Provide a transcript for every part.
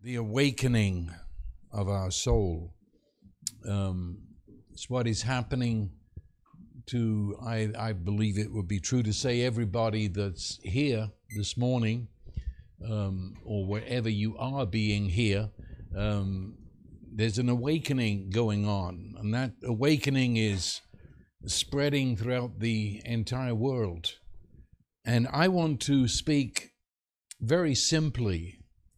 the awakening of our soul. It's what is happening to, I believe it would be true to say, everybody that's here this morning, or wherever you are being here. There's an awakening going on, and that awakening is spreading throughout the entire world. And I want to speak very simply.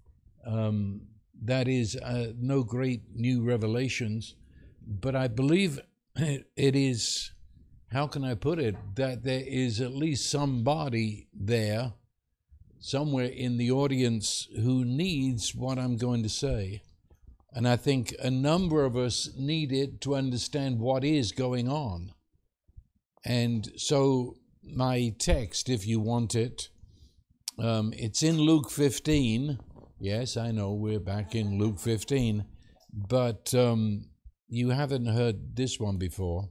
That is no great new revelations, but I believe it is, how can I put it, that there is at least somebody there, somewhere in the audience, who needs what I'm going to say. And I think a number of us need it to understand what is going on. And so my text, if you want it, it's in Luke 15. Yes, I know we're back in Luke 15, but you haven't heard this one before.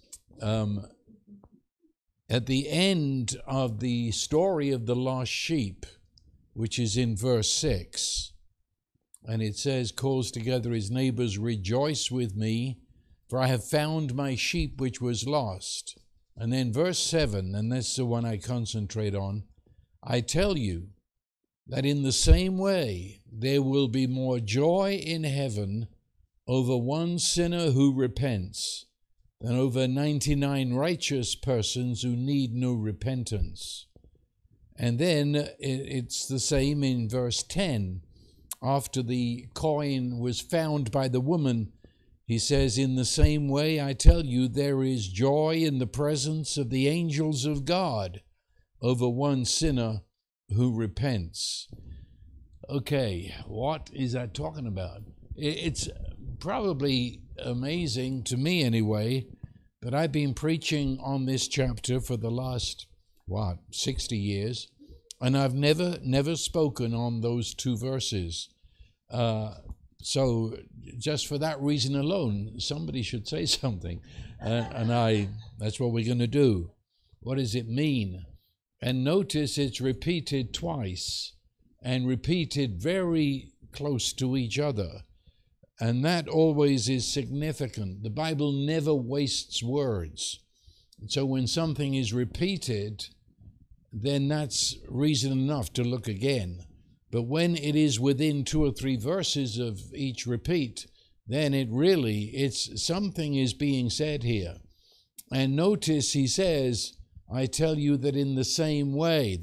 At the end of the story of the lost sheep, which is in verse 6, and it says, calls together his neighbors, rejoice with me, for I have found my sheep which was lost. And then verse 7, and that's the one I concentrate on, I tell you that in the same way there will be more joy in heaven over one sinner who repents than over 99 righteous persons who need no repentance. And then it's the same in verse 10. After the coin was found by the woman, he says, in the same way, I tell you, there is joy in the presence of the angels of God over one sinner who repents. Okay, what is that talking about? It's probably amazing to me anyway, but I've been preaching on this chapter for the last, 60 years, and I've never spoken on those two verses. So just for that reason alone, somebody should say something, and that's what we're going to do. What does it mean? And notice it's repeated twice, and repeated very close to each other. And that always is significant. The Bible never wastes words. So when something is repeated, then that's reason enough to look again. But when it is within 2 or 3 verses of each repeat, then it's something is being said here. And notice he says, I tell you that in the same way.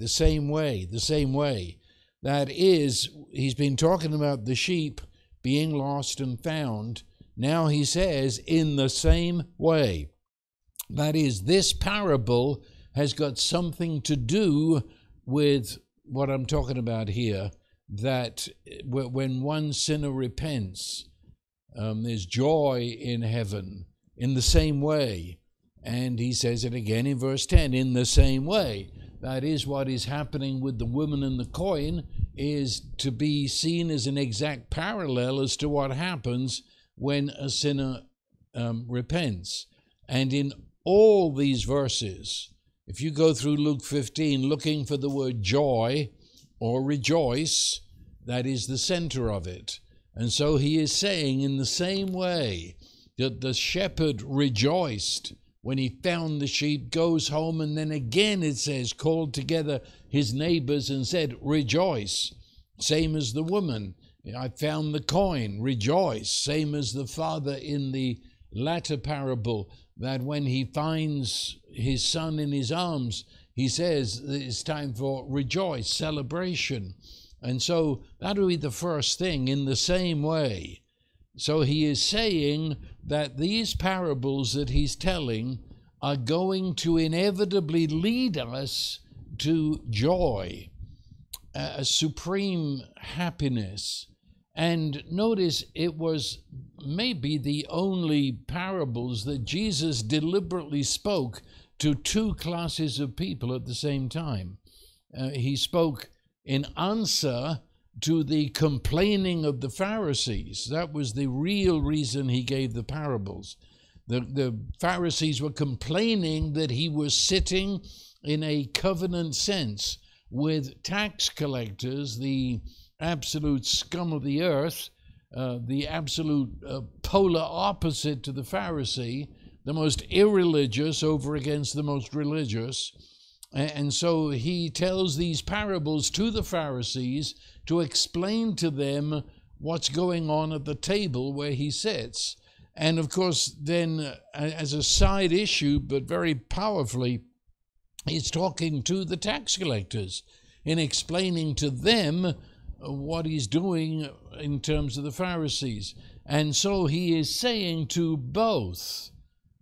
That is, he's been talking about the sheep being lost and found. Now he says, in the same way. That is, this parable has got something to do with what I'm talking about here, that when one sinner repents, there's joy in heaven in the same way. And he says it again in verse 10, in the same way. That is, what is happening with the woman and the coin is to be seen as an exact parallel as to what happens when a sinner repents. And in all these verses, if you go through Luke 15 looking for the word joy or rejoice, that is the center of it. And so he is saying in the same way that the shepherd rejoiced when he found the sheep, goes home, and then again it says, called together his neighbors and said, rejoice. Same as the woman, I found the coin, rejoice. Same as the father in the latter parable, that when he finds his son in his arms, he says it's time for rejoice, celebration. And so that will be the first thing, in the same way. So he is saying that these parables that he's telling are going to inevitably lead us to joy, a supreme happiness. And notice it was maybe the only parables that Jesus deliberately spoke to 2 classes of people at the same time. He spoke in answer to the complaining of the Pharisees. That was the real reason he gave the parables. The Pharisees were complaining that he was sitting in a covenant sense with tax collectors, the absolute scum of the earth, the absolute polar opposite to the Pharisee, the most irreligious over against the most religious. And so he tells these parables to the Pharisees to explain to them what's going on at the table where he sits. And of course, then as a side issue, but very powerfully, he's talking to the tax collectors in explaining to them what he's doing in terms of the Pharisees. And so he is saying to both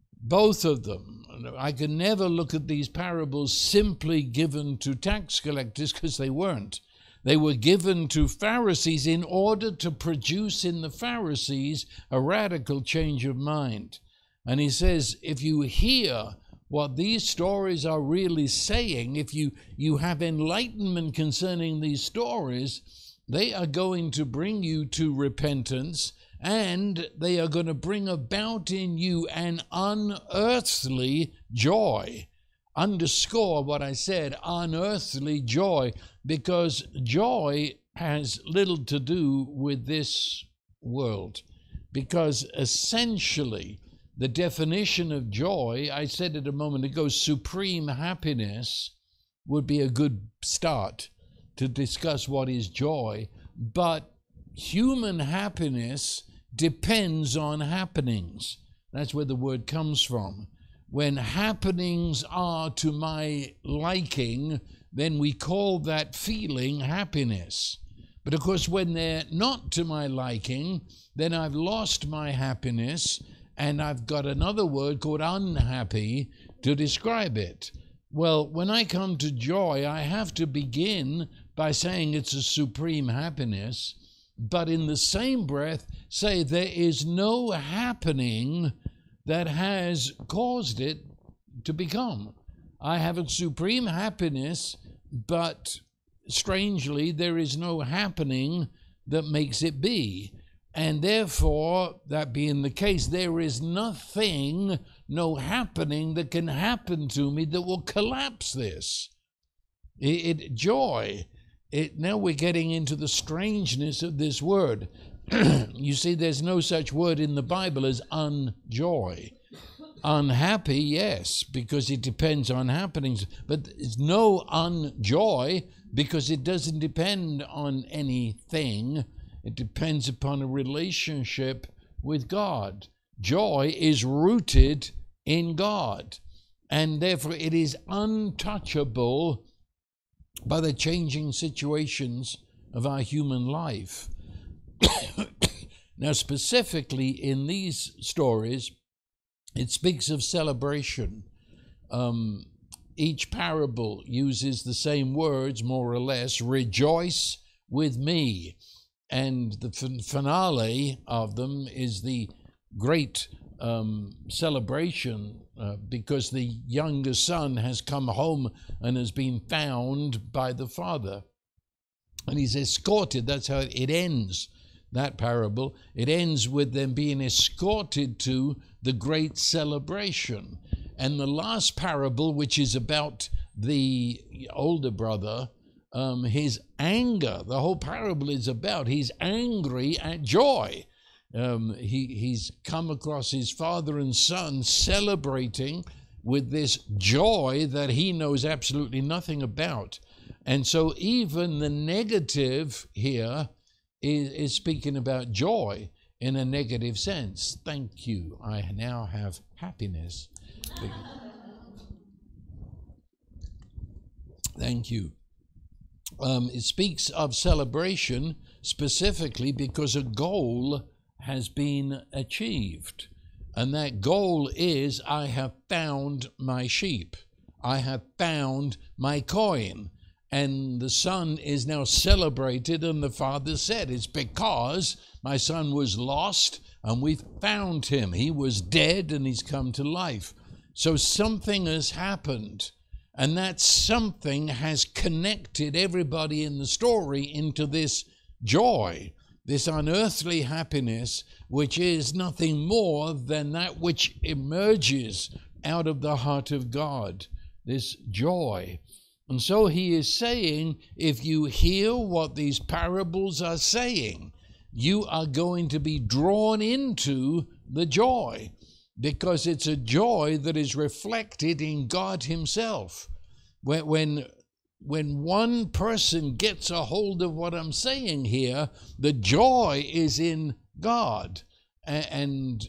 of them, I can never look at these parables simply given to tax collectors, because they weren't. They were given to Pharisees in order to produce in the Pharisees a radical change of mind. And he says, if you hear what these stories are really saying, if you have enlightenment concerning these stories, they are going to bring you to repentance, and they are going to bring about in you an unearthly joy. Underscore what I said, unearthly joy, because joy has little to do with this world. Because essentially, the definition of joy, I said it a moment ago, supreme happiness would be a good start to discuss what is joy. But human happiness depends on happenings. That's where the word comes from. When happenings are to my liking, then we call that feeling happiness. But of course, when they're not to my liking, then I've lost my happiness, and I've got another word called unhappy to describe it. Well, when I come to joy, I have to begin by saying it's a supreme happiness, but in the same breath say there is no happening that has caused it to become. I have a supreme happiness, but strangely, there is no happening that makes it be. And therefore, that being the case, there is nothing, no happening that can happen to me that will collapse this. Joy. Now we're getting into the strangeness of this word. You see, there's no such word in the Bible as unjoy. Unhappy, yes, because it depends on happenings, but there's no unjoy because it doesn't depend on anything. It depends upon a relationship with God. Joy is rooted in God, and therefore it is untouchable by the changing situations of our human life. Now, specifically in these stories, it speaks of celebration. Each parable uses the same words, more or less, rejoice with me. And the finale of them is the great celebration because the younger son has come home and has been found by the father. And he's escorted. That's how it ends, that parable. It ends with them being escorted to the great celebration. And the last parable, which is about the older brother, his anger, the whole parable is about, he's angry at joy. He's come across his father and son celebrating with this joy that he knows absolutely nothing about. And so even the negative here is speaking about joy in a negative sense. Thank you. I now have happiness. Thank you. It speaks of celebration specifically because a goal has been achieved. And that goal is, I have found my sheep. I have found my coin. And the son is now celebrated, and the father said, it's because my son was lost and we found him. He was dead and he's come to life. So something has happened, and that something has connected everybody in the story into this joy, this unearthly happiness, which is nothing more than that which emerges out of the heart of God, this joy. And so he is saying, if you hear what these parables are saying, you are going to be drawn into the joy, because it's a joy that is reflected in God himself. When one person gets a hold of what I'm saying here, the joy is in God. And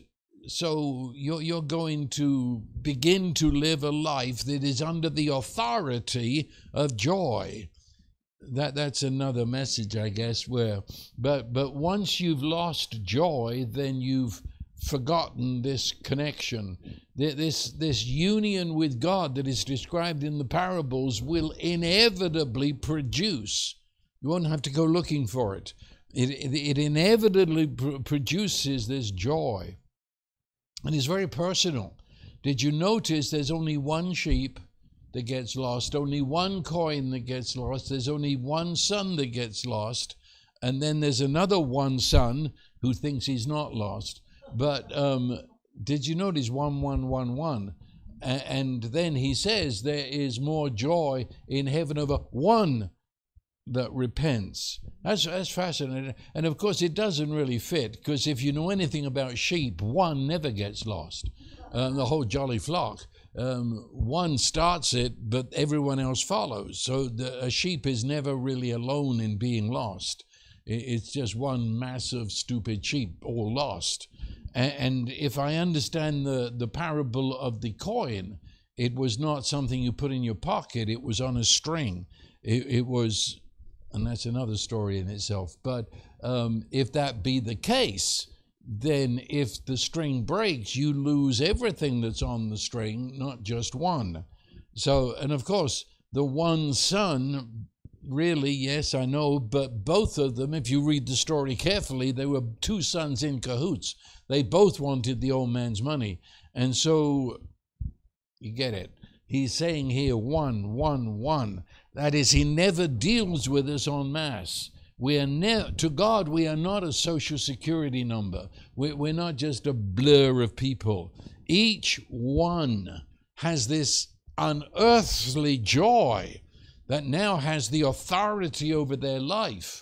so you're going to begin to live a life that is under the authority of joy. That's another message, I guess, but once you've lost joy, then you've forgotten this connection. This union with God that is described in the parables will inevitably produce. You won't have to go looking for it. It inevitably produces this joy. And it's very personal. Did you notice there's only one sheep that gets lost, only one coin that gets lost, there's only one son that gets lost, and then there's another one son who thinks he's not lost. But did you notice 1, 1, 1, 1? And then he says there is more joy in heaven over one that repents. That's fascinating. And of course it doesn't really fit, because if you know anything about sheep, one never gets lost. The whole jolly flock. One starts it, but everyone else follows. So a sheep is never really alone in being lost. It's just one massive stupid sheep all lost. And if I understand the parable of the coin, it was not something you put in your pocket. It was on a string. It was, and that's another story in itself. But if that be the case, then if the string breaks, you lose everything that's on the string, not just one. So, and of course, the one son, really, yes, I know, but both of them, if you read the story carefully, they were two sons in cahoots. They both wanted the old man's money. And so, you get it. He's saying here 1, 1, 1. That is, he never deals with us en masse. To God, we are not a social security number. We're not just a blur of people. Each one has this unearthly joy that now has the authority over their life.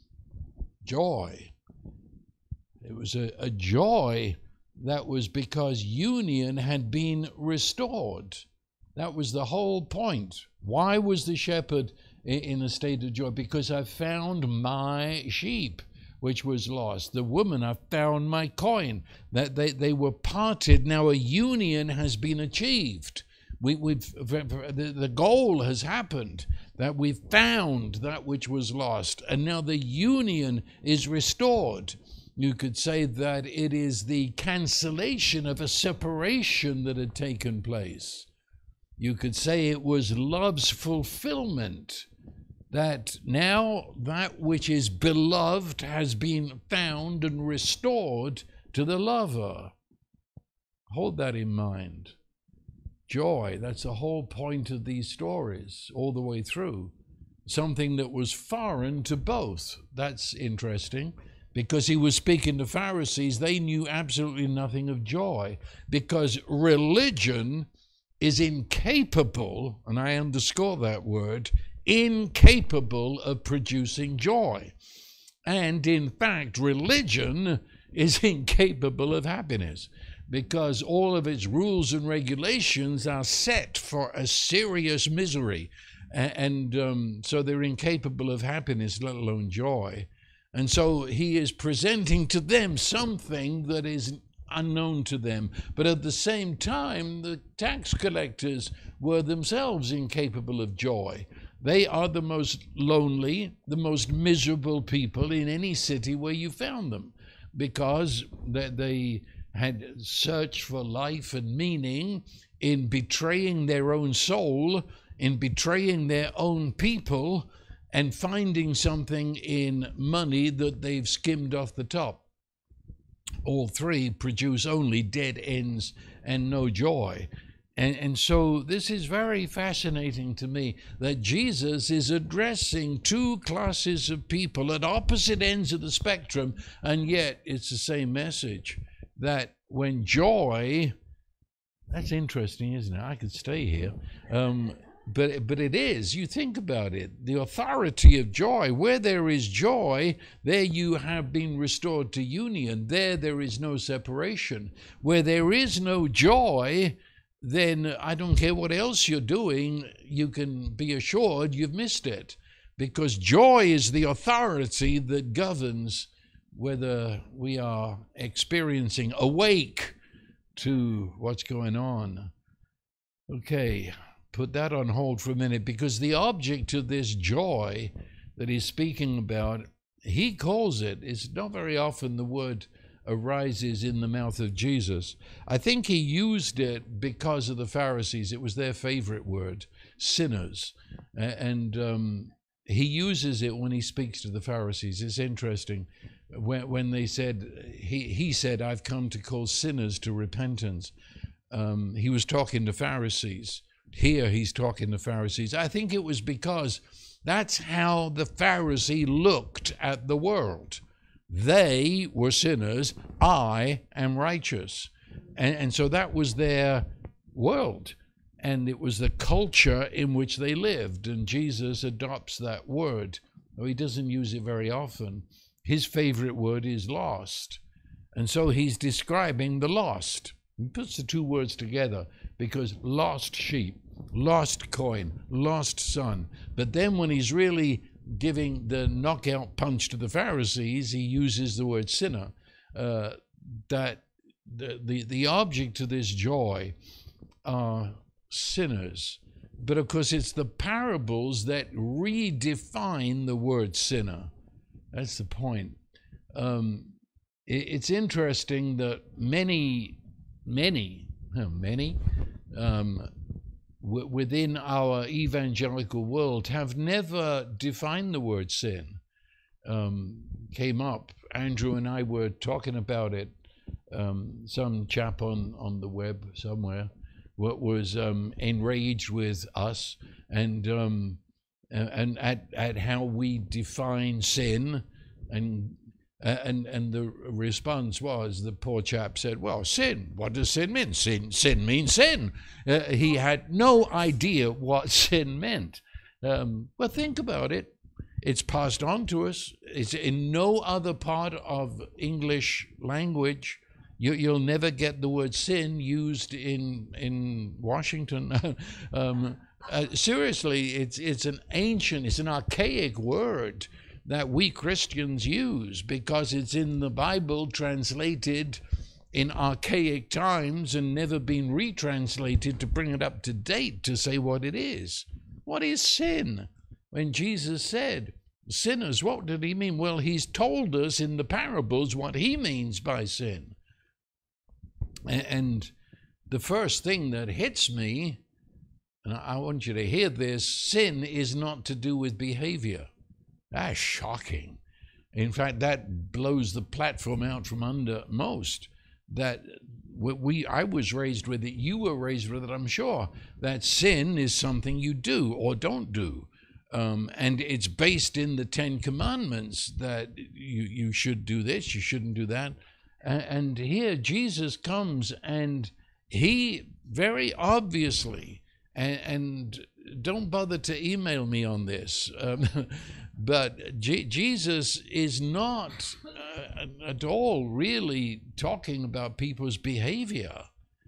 Joy. It was a joy that was because union had been restored. That was the whole point. Why was the shepherd in a state of joy? Because I found my sheep, which was lost. The woman, I found my coin. That they were parted. Now a union has been achieved. The goal has happened, that we've found that which was lost, and now the union is restored. You could say that it is the cancellation of a separation that had taken place. You could say it was love's fulfillment, that now that which is beloved has been found and restored to the lover. Hold that in mind. Joy, that's the whole point of these stories all the way through. Something that was foreign to both. That's interesting, because he was speaking to Pharisees. They knew absolutely nothing of joy, because religion is incapable, and I underscore that word, incapable of producing joy. And in fact, religion is incapable of happiness, because all of its rules and regulations are set for a serious misery. And so they're incapable of happiness, let alone joy. And so he is presenting to them something that is unknown to them. But at the same time, the tax collectors were themselves incapable of joy. They are the most lonely, the most miserable people in any city where you found them, because they had searched for life and meaning in betraying their own soul, in betraying their own people, and finding something in money that they've skimmed off the top. All three produce only dead ends and no joy. And so this is very fascinating to me, that Jesus is addressing two classes of people at opposite ends of the spectrum, and yet it's the same message. That when joy, that's interesting, isn't it? I could stay here. but it is. You think about it. The authority of joy. Where there is joy, there you have been restored to union. There is no separation. Where there is no joy, then I don't care what else you're doing, you can be assured you've missed it. Because joy is the authority that governs whether we are experiencing awake to what's going on. Okay, put that on hold for a minute, because the object of this joy that he's speaking about, he calls it, it's not very often the word arises in the mouth of Jesus. I think he used it because of the Pharisees. It was their favorite word, sinners. And he uses it when he speaks to the Pharisees. It's interesting. When they said, he said, I've come to call sinners to repentance. He was talking to Pharisees. Here he's talking to Pharisees. I think it was because that's how the Pharisee looked at the world. They were sinners, I am righteous. And so that was their world. And it was the culture in which they lived. And Jesus adopts that word, though he doesn't use it very often. His favorite word is lost. And so he's describing the lost. He puts the two words together because lost sheep, lost coin, lost son. But then when he's really giving the knockout punch to the Pharisees, he uses the word sinner. That the object of this joy are sinners. But of course, it's the parables that redefine the word sinner. That's the point. It's interesting that many within our evangelical world have never defined the word sin. Came up, Andrew and I were talking about it, some chap on the web somewhere what was enraged with us and at how we define sin, and the response was, the poor chap said, well, sin, what does sin mean? Sin means sin. He had no idea what sin meant. Well, think about it. It's passed on to us. It's in no other part of English language. You'll never get the word sin used in Washington. Seriously, it's an archaic word that we Christians use because it's in the Bible translated in archaic times and never been retranslated to bring it up to date to say what it is. What is sin? When Jesus said, sinners, what did he mean? Well, he's told us in the parables what he means by sin. And the first thing that hits me, and I want you to hear this, sin is not to do with behavior. That's shocking. In fact, that blows the platform out from under most. That I was raised with it, you were raised with it, I'm sure, that sin is something you do or don't do. And it's based in the Ten Commandments that you should do this, you shouldn't do that. And here Jesus comes and he very obviously, and don't bother to email me on this, but Jesus is not at all really talking about people's behavior.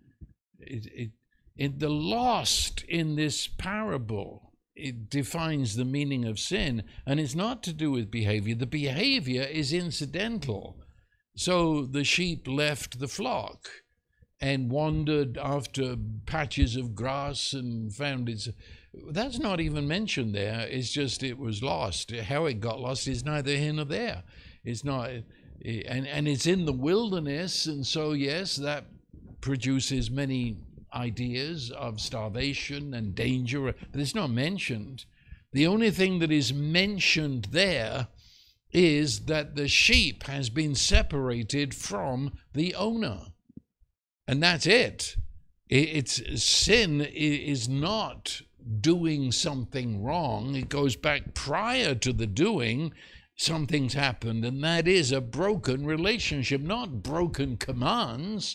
The lost in this parable, it defines the meaning of sin, and it's not to do with behavior. The behavior is incidental. So the sheep left the flock and wandered after patches of grass and found it. That's not even mentioned there. It's just it was lost. How it got lost is neither here nor there. It's not, and it's in the wilderness, and so yes, that produces many ideas of starvation and danger, but it's not mentioned. The only thing that is mentioned there is that the sheep has been separated from the owner. And that's it. It's sin is not doing something wrong. It goes back prior to the doing. Something's happened, and that is a broken relationship, not broken commands.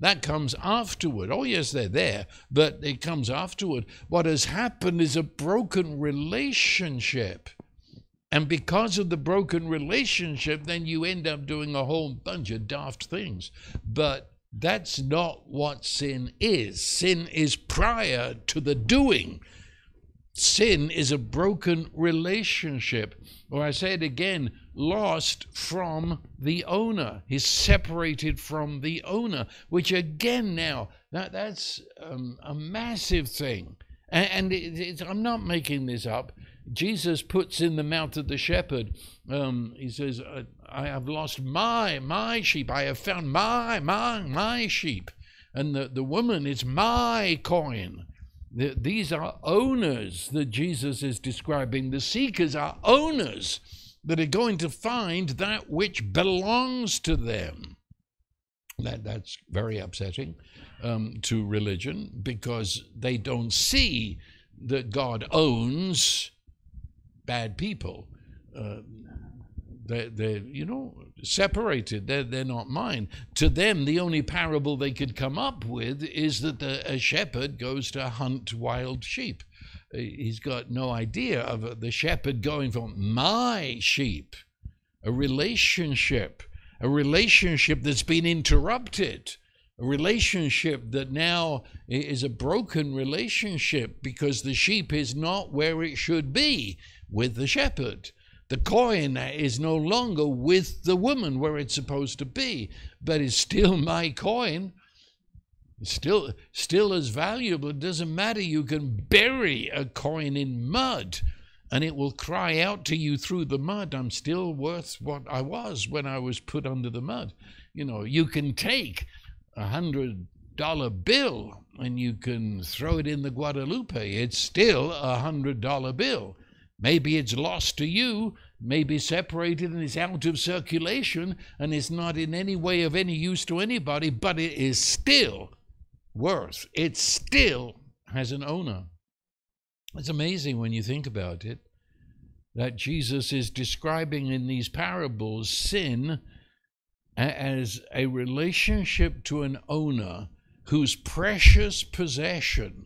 That comes afterward. Oh, yes, they're there, but it comes afterward. What has happened is a broken relationship. And because of the broken relationship, then you end up doing a whole bunch of daft things. But that's not what sin is. Sin is prior to the doing. Sin is a broken relationship. Or I say it again, lost from the owner. He's separated from the owner, which again now, that's a massive thing. And I'm not making this up. Jesus puts in the mouth of the shepherd, he says, I have lost my sheep. I have found my sheep. And the woman is my coin. These are owners that Jesus is describing. The seekers are owners that are going to find that which belongs to them. That's very upsetting to religion, because they don't see that God owns bad people. They're separated. They're not mine. To them, the only parable they could come up with is that a shepherd goes to hunt wild sheep. He's got no idea of the shepherd going for my sheep. A relationship that's been interrupted. A relationship that now is a broken relationship because the sheep is not where it should be with the shepherd. The coin is no longer with the woman where it's supposed to be, but it's still my coin. It's still as valuable. It doesn't matter. You can bury a coin in mud and it will cry out to you through the mud, I'm still worth what I was when I was put under the mud. You can take $100 bill and you can throw it in the Guadalupe. It's still $100 bill. Maybe it's lost to you, maybe separated and it's out of circulation and it's not in any way of any use to anybody, but it is still worth. It still has an owner. It's amazing when you think about it, that Jesus is describing in these parables sin as a relationship to an owner whose precious possession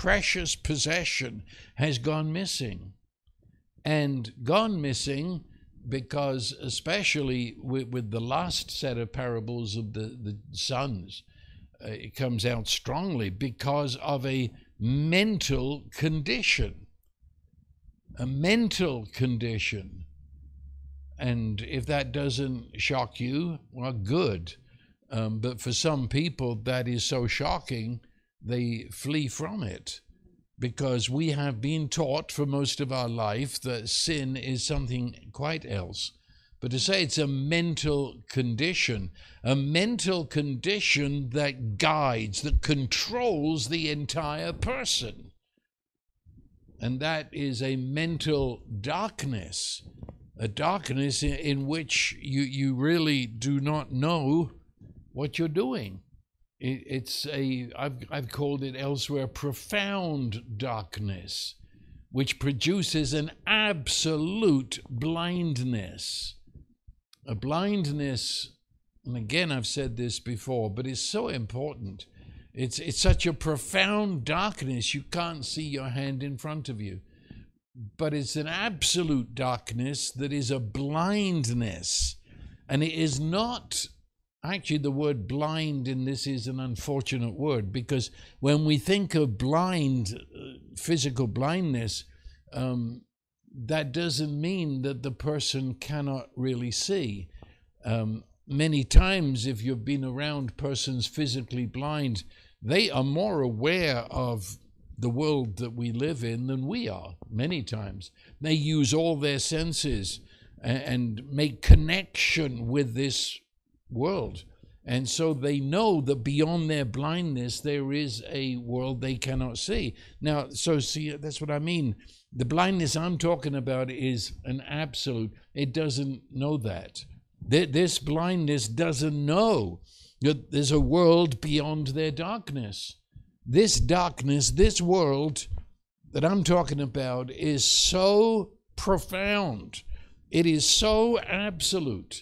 has gone missing. And gone missing because, especially with the last set of parables of the sons, it comes out strongly because of a mental condition. A mental condition. And if that doesn't shock you, well, good. But for some people, that is so shocking, they flee from it. Because we have been taught for most of our life that sin is something quite else. But to say it's a mental condition that guides, that controls the entire person. And that is a mental darkness, a darkness in which you really do not know what you're doing. I've called it elsewhere profound darkness, which produces an absolute blindness. A blindness, and again I've said this before, but it's so important. It's such a profound darkness you can't see your hand in front of you. But it's an absolute darkness that is a blindness. And it is not... Actually, the word blind in this is an unfortunate word, because when we think of blind, physical blindness, that doesn't mean that the person cannot really see. Many times, if you've been around persons physically blind, they are more aware of the world that we live in than we are, many times. They use all their senses and make connection with this world. And so they know that beyond their blindness, there is a world they cannot see. Now, so see, that's what I mean. The blindness I'm talking about is an absolute. It doesn't know that. This blindness doesn't know that there's a world beyond their darkness. This darkness, this world that I'm talking about is so profound. It is so absolute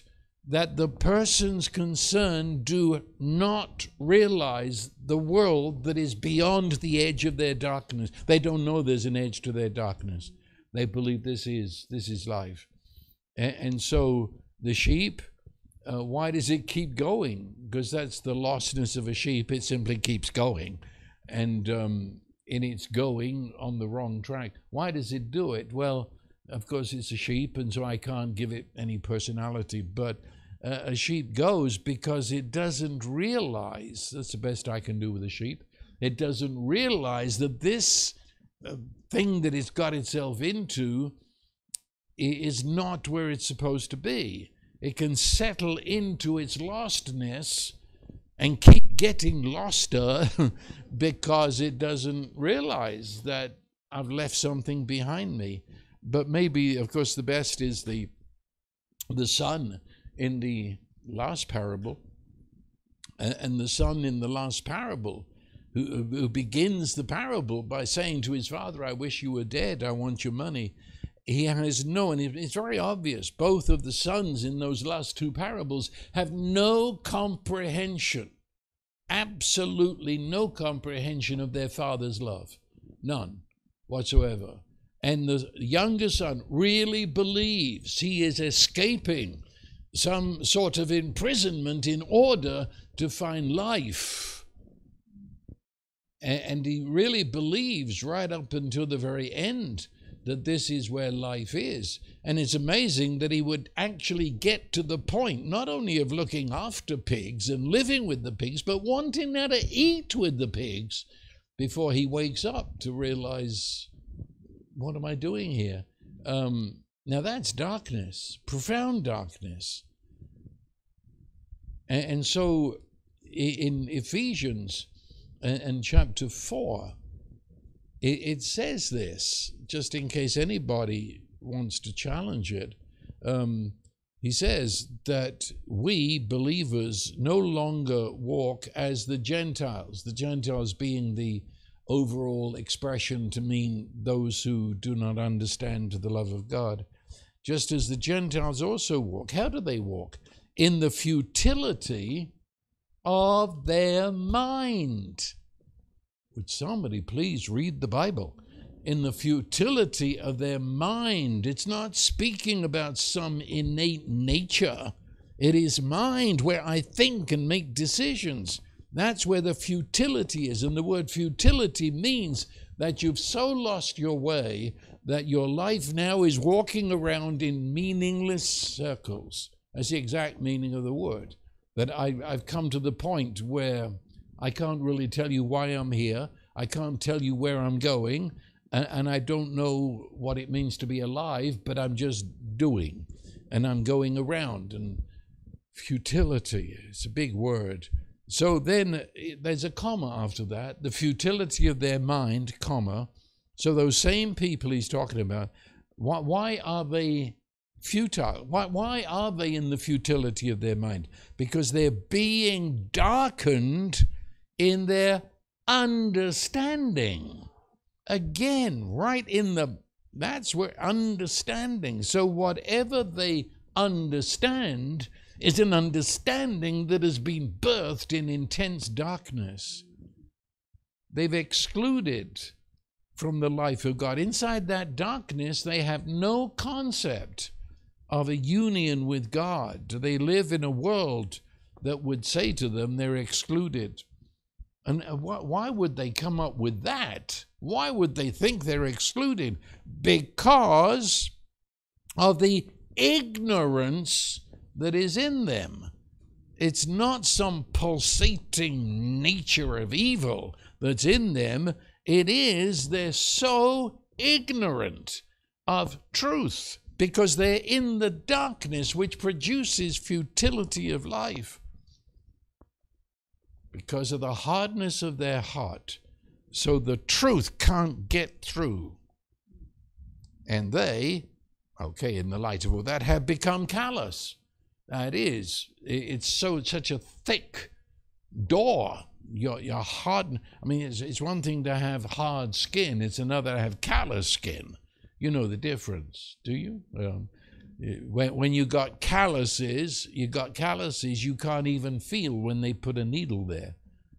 that the persons concerned do not realize the world that is beyond the edge of their darkness. They don't know there's an edge to their darkness. They believe this is life. And so the sheep, why does it keep going? Because that's the lostness of a sheep. It simply keeps going. And in its going on the wrong track. Why does it do it? Well, of course, it's a sheep, and so I can't give it any personality. But a sheep goes because it doesn't realize, that's the best I can do with a sheep, it doesn't realize that this thing that it's got itself into is not where it's supposed to be. It can settle into its lostness and keep getting loster because it doesn't realize that I've left something behind me. But maybe, of course, the best is the son in the last parable. And the son in the last parable, who begins the parable by saying to his father, I wish you were dead, I want your money. He has no, and it's very obvious, both of the sons in those last two parables have no comprehension, absolutely no comprehension of their father's love, none whatsoever. And the younger son really believes he is escaping some sort of imprisonment in order to find life. And he really believes right up until the very end that this is where life is. And it's amazing that he would actually get to the point not only of looking after pigs and living with the pigs, but wanting now to eat with the pigs before he wakes up to realize, what am I doing here? Now that's darkness, profound darkness. And so in Ephesians and chapter 4, it says this, just in case anybody wants to challenge it. He says that we believers no longer walk as the Gentiles being the overall expression to mean those who do not understand the love of God, just as the Gentiles also walk. How do they walk? In the futility of their mind. Would somebody please read the Bible? In the futility of their mind. It's not speaking about some innate nature. It is mind, where I think and make decisions. That's where the futility is. And the word futility means that you've so lost your way that your life now is walking around in meaningless circles. That's the exact meaning of the word. That I've come to the point where I can't really tell you why I'm here. I can't tell you where I'm going. And I don't know what it means to be alive, but I'm just doing. And I'm going around. And futility, it's a big word. So then there's a comma after that. The futility of their mind, comma. So those same people he's talking about, why are they futile? Why are they in the futility of their mind? Because they're being darkened in their understanding. Again, right in that's where understanding. So whatever they understand is an understanding that has been birthed in intense darkness. They've excluded from the life of God. Inside that darkness, they have no concept of a union with God. They live in a world that would say to them they're excluded. And why would they come up with that? Why would they think they're excluded? Because of the ignorance that is in them. It's not some pulsating nature of evil that's in them. It is they're so ignorant of truth because they're in the darkness which produces futility of life. Because of the hardness of their heart. So the truth can't get through. And they, in the light of all that, have become callous. It's such a thick door. You're hard. I mean, it's one thing to have hard skin. It's another to have callous skin. You know the difference, do you? When you got calluses, you can't even feel when they put a needle there.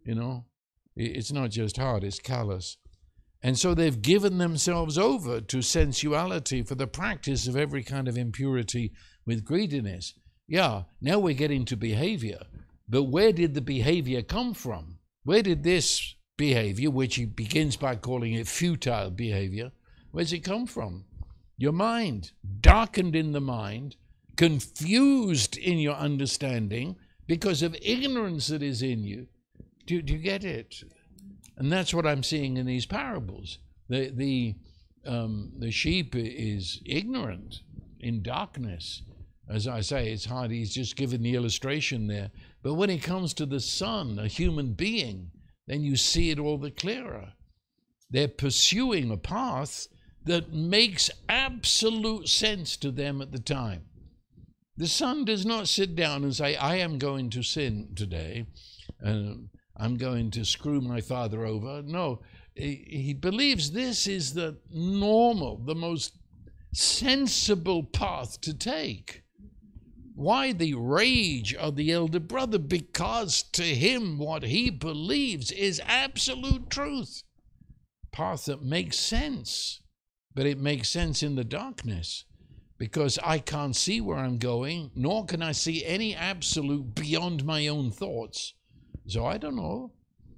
It's not just hard, it's callous. And so they've given themselves over to sensuality for the practice of every kind of impurity with greediness. Yeah, now we're getting to behavior. But where did the behavior come from? Where did this behavior, which he begins by calling it futile behavior, where does it come from? Your mind, darkened in the mind, confused in your understanding because of ignorance that is in you. Do you get it? And that's what I'm seeing in these parables. The sheep is ignorant, in darkness. As I say, it's hard. He's just given the illustration there. But when it comes to the Son, a human being, then you see it all the clearer. They're pursuing a path that makes absolute sense to them at the time. The Son does not sit down and say, I am going to sin today. I'm going to screw my Father over. No, he believes this is the normal, the most sensible path to take. Why the rage of the elder brother? Because to him what he believes is absolute truth. Path that makes sense, but it makes sense in the darkness because I can't see where I'm going, nor can I see any absolute beyond my own thoughts. So I don't know.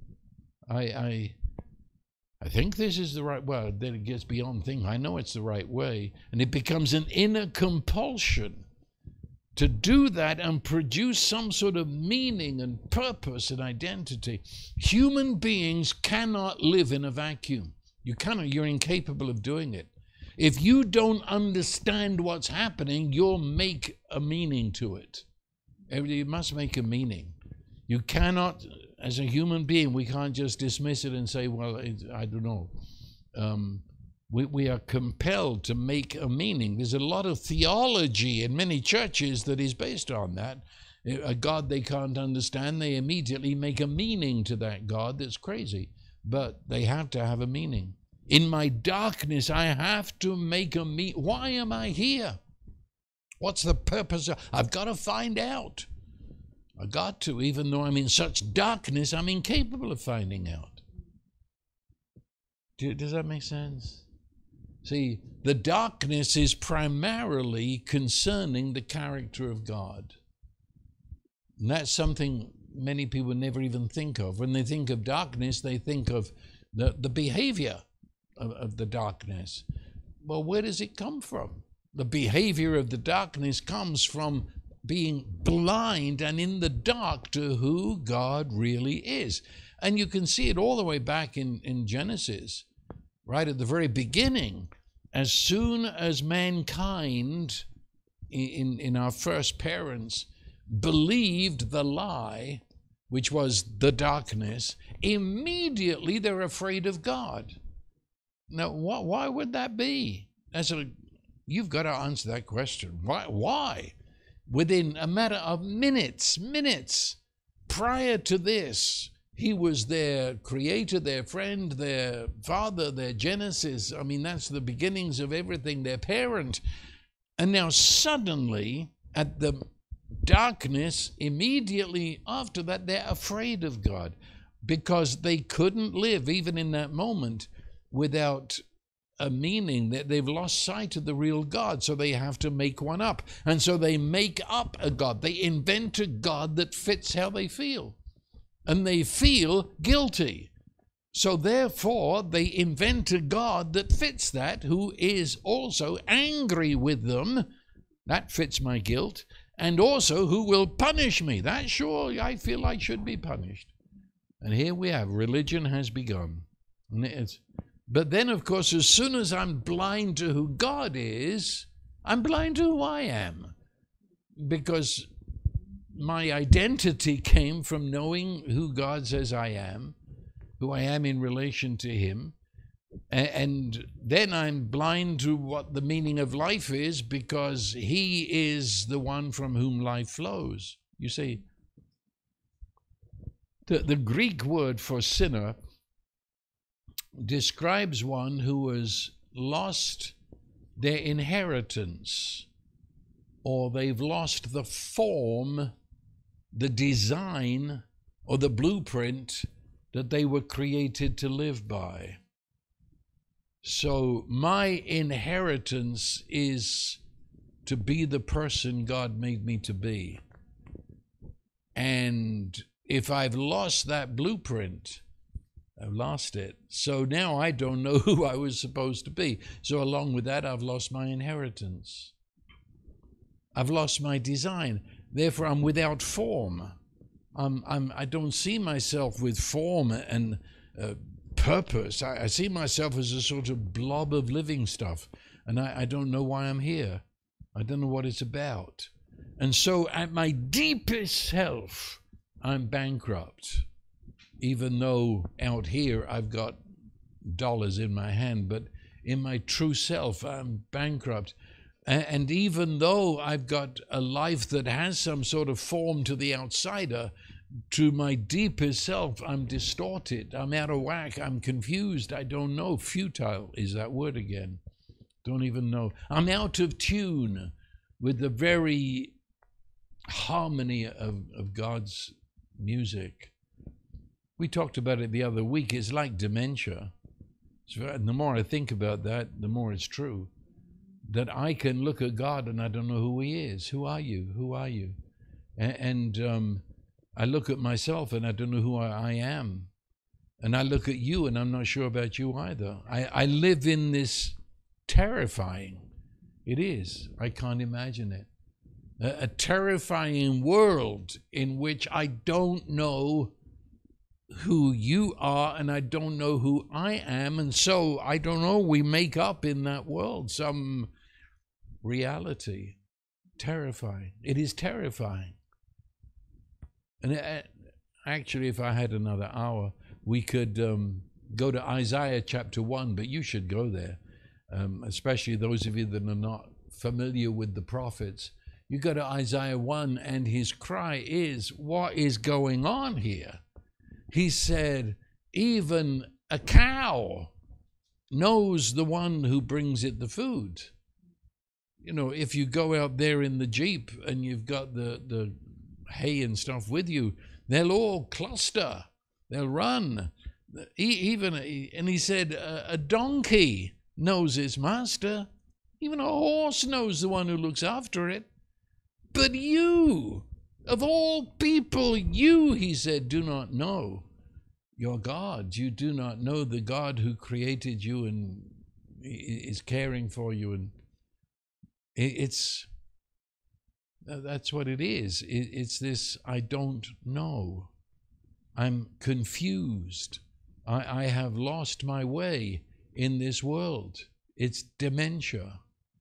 I think this is the right way. Then it gets beyond thing. I know it's the right way. And it becomes an inner compulsion to do that and produce some sort of meaning and purpose and identity. Human beings cannot live in a vacuum. You're incapable of doing it. If you don't understand what's happening, you'll make a meaning to it. You must make a meaning. You cannot, as a human being, we can't just dismiss it and say, well, I don't know. We are compelled to make a meaning. There's a lot of theology in many churches that is based on that. A God they can't understand, they immediately make a meaning to that God that's crazy. But they have to have a meaning. In my darkness, I have to make a meaning. Why am I here? What's the purpose? I've got to find out. I got to, even though I'm in such darkness, I'm incapable of finding out. Does that make sense? See, the darkness is primarily concerning the character of God. And that's something many people never even think of. When they think of darkness, they think of the behavior of the darkness. Well, where does it come from? The behavior of the darkness comes from being blind and in the dark to who God really is. And you can see it all the way back in Genesis, right at the very beginning. As soon as mankind, in our first parents, believed the lie, which was the darkness, immediately they're afraid of God. Now, why would that be? You've got to answer that question. Why? Within a matter of minutes prior to this, he was their creator, their friend, their father, their Genesis. I mean, that's the beginnings of everything, their parent. And now suddenly, at the darkness, immediately after that, they're afraid of God because they couldn't live, even in that moment, without a meaning. That they've lost sight of the real God, so they have to make one up. And so they make up a God. They invent a God that fits how they feel. And they feel guilty. So therefore, they invent a God that fits that, who is also angry with them. That fits my guilt. And also who will punish me. That sure, I feel I should be punished. And here we have, religion has begun. But then, of course, as soon as I'm blind to who God is, I'm blind to who I am. Because my identity came from knowing who God says I am, who I am in relation to him. And then I'm blind to what the meaning of life is because he is the one from whom life flows. You see, the Greek word for sinner describes one who has lost their inheritance. or they've lost the form, the design, or the blueprint that they were created to live by. So my inheritance is to be the person God made me to be. And if I've lost that blueprint, I've lost it. So now I don't know who I was supposed to be. So along with that, I've lost my inheritance. I've lost my design. Therefore, I'm without form. I don't see myself with form and purpose. I see myself as a sort of blob of living stuff. And I don't know why I'm here. I don't know what it's about. And so at my deepest self, I'm bankrupt. Even though out here I've got dollars in my hand, but in my true self, I'm bankrupt. And even though I've got a life that has some sort of form to the outsider, to my deepest self, I'm distorted. I'm out of whack. I'm confused. I don't know. Futile is that word again. Don't even know. I'm out of tune with the very harmony of God's music. We talked about it the other week. It's like dementia. And the more I think about that, the more it's true. That I can look at God and I don't know who He is. Who are you? Who are you? And I look at myself and I don't know who I am. And I look at you and I'm not sure about you either. I live in this terrifying, it is, I can't imagine it, a terrifying world in which I don't know who you are and I don't know who I am, and so I don't know, we make up in that world some reality. Terrifying. It is terrifying. And actually, if I had another hour, we could go to Isaiah chapter 1, but you should go there, especially those of you that are not familiar with the prophets. You go to Isaiah 1 and his cry is, what is going on here? He said, even a cow knows the one who brings it the food. You know, if you go out there in the Jeep and you've got the hay and stuff with you, they'll all cluster, they'll run. And he said, a donkey knows its master. Even a horse knows the one who looks after it. But you, of all people, you, he said, do not know your God. You do not know the God who created you and is caring for you. And that's what it is. It's this, I don't know. I'm confused. I have lost my way in this world. It's dementia.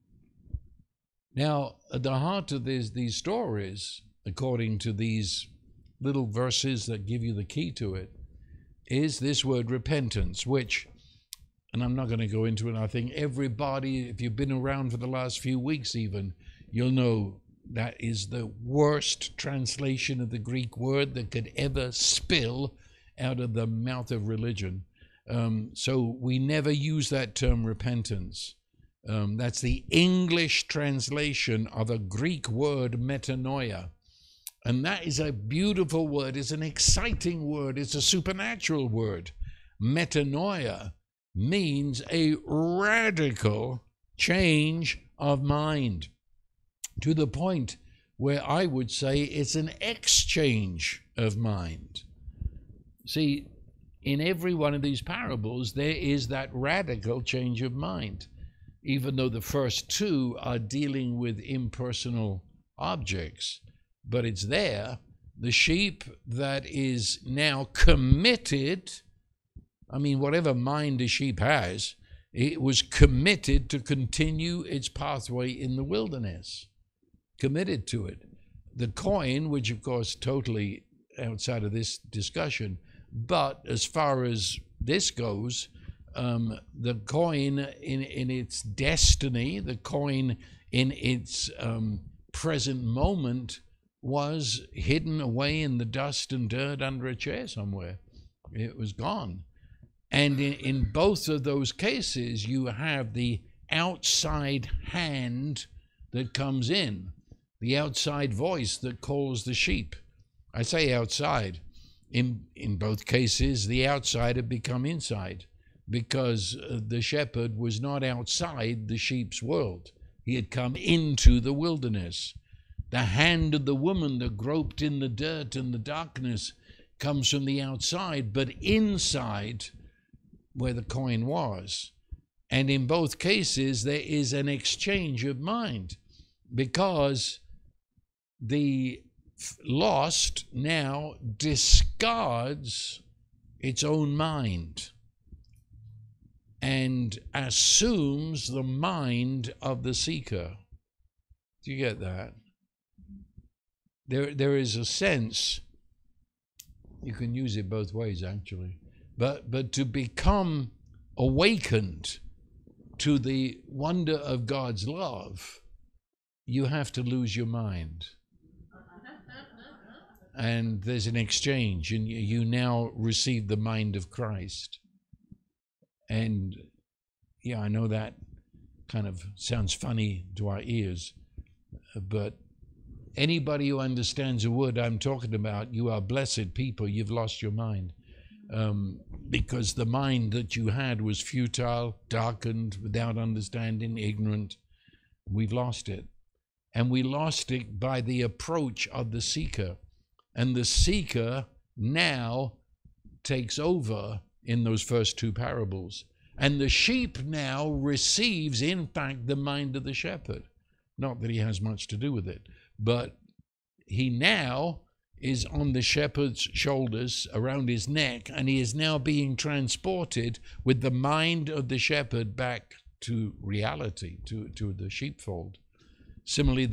Now, at the heart of these stories, according to these little verses that give you the key to it, is this word repentance, which, and I'm not going to go into it, I think everybody, if you've been around for the last few weeks even, you'll know that is the worst translation of the Greek word that could ever spill out of the mouth of religion. So we never use that term repentance. That's the English translation of a Greek word, metanoia. And that is a beautiful word. It's an exciting word. It's a supernatural word. Metanoia means a radical change of mind, to the point where I would say it's an exchange of mind. See, in every one of these parables, there is that radical change of mind, even though the first two are dealing with impersonal objects. But it's there, the sheep that is now committed, I mean, whatever mind a sheep has, it was committed to continue its pathway in the wilderness, committed to it. The coin, which of course totally outside of this discussion, but as far as this goes, the coin in its destiny, the coin in its present moment, was hidden away in the dust and dirt under a chair somewhere. It was gone. And in both of those cases, you have the outside hand that comes in. the outside voice that calls the sheep. I say outside. In both cases, the outside had become inside, because the shepherd was not outside the sheep's world. He had come into the wilderness. The hand of the woman that groped in the dirt and the darkness comes from the outside, but inside where the coin was. And in both cases, there is an exchange of mind, because the lost now discards its own mind and assumes the mind of the seeker. Do you get that? There is a sense, you can use it both ways actually, but to become awakened to the wonder of God's love, you have to lose your mind. And there's an exchange, and you now receive the mind of Christ. And yeah, I know that kind of sounds funny to our ears, but anybody who understands the word I'm talking about, you are blessed people. You've lost your mind, because the mind that you had was futile, darkened, without understanding, ignorant. We've lost it. And we lost it by the approach of the seeker. And the seeker now takes over in those first two parables. And the sheep now receives, in fact, the mind of the shepherd. Not that he has much to do with it, but he now is on the shepherd's shoulders, around his neck, and he is now being transported with the mind of the shepherd back to reality, to the sheepfold. Similarly,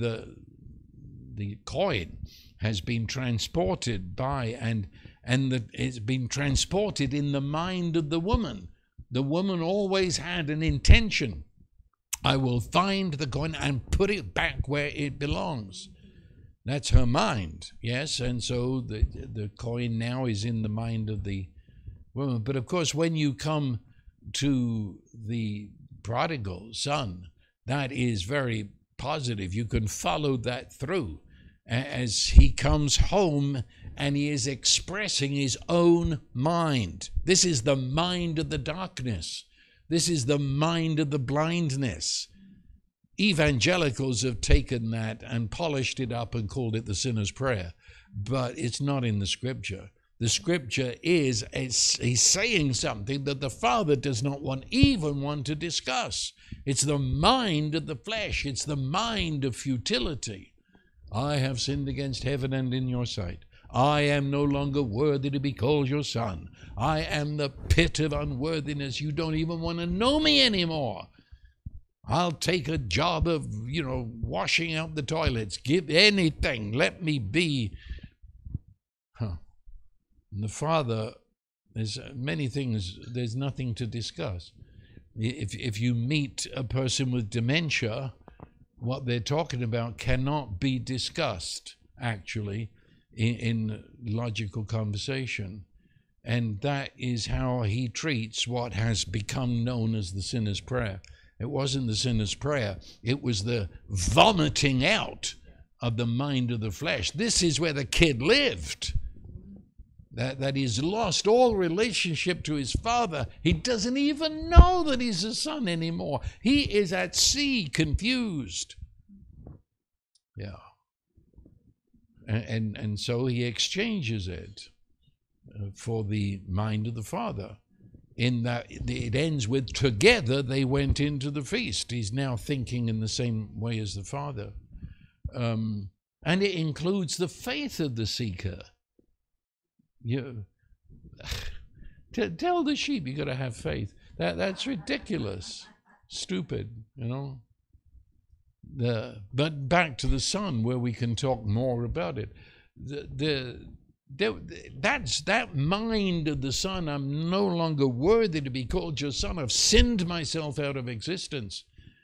the coin has been transported by, and it's been transported in the mind of the woman. The woman always had an intention. I will find the coin and put it back where it belongs. That's her mind, yes, and so the coin now is in the mind of the woman. But of course, when you come to the prodigal son, that is very positive. You can follow that through as he comes home and he is expressing his own mind. This is the mind of the darkness. This is the mind of the blindness. Evangelicals have taken that and polished it up and called it the sinner's prayer, but it's not in the scripture. The scripture is, he's saying something that the Father does not even want to discuss. It's the mind of the flesh. It's the mind of futility. I have sinned against heaven and in your sight. I am no longer worthy to be called your son. I am the pit of unworthiness. You don't even want to know me anymore. I'll take a job of, washing out the toilets. Give anything. Let me be. And the Father, there's many things, there's nothing to discuss. If you meet a person with dementia, what they're talking about cannot be discussed, actually, in logical conversation. And that is how he treats what has become known as the sinner's prayer. It wasn't the sinner's prayer. It was the vomiting out of the mind of the flesh. This is where the kid lived. That he's lost all relationship to his father. He doesn't even know that he's a son anymore. He is at sea, confused. Yeah. And so he exchanges it for the mind of the Father. In that it ends with, together they went into the feast. He's now thinking in the same way as the Father. And it includes the faith of the seeker. Tell the sheep you got to have faith. That's ridiculous, stupid, But back to the Son, where we can talk more about it. That's that mind of the Son. I'm no longer worthy to be called your son. I've sinned myself out of existence.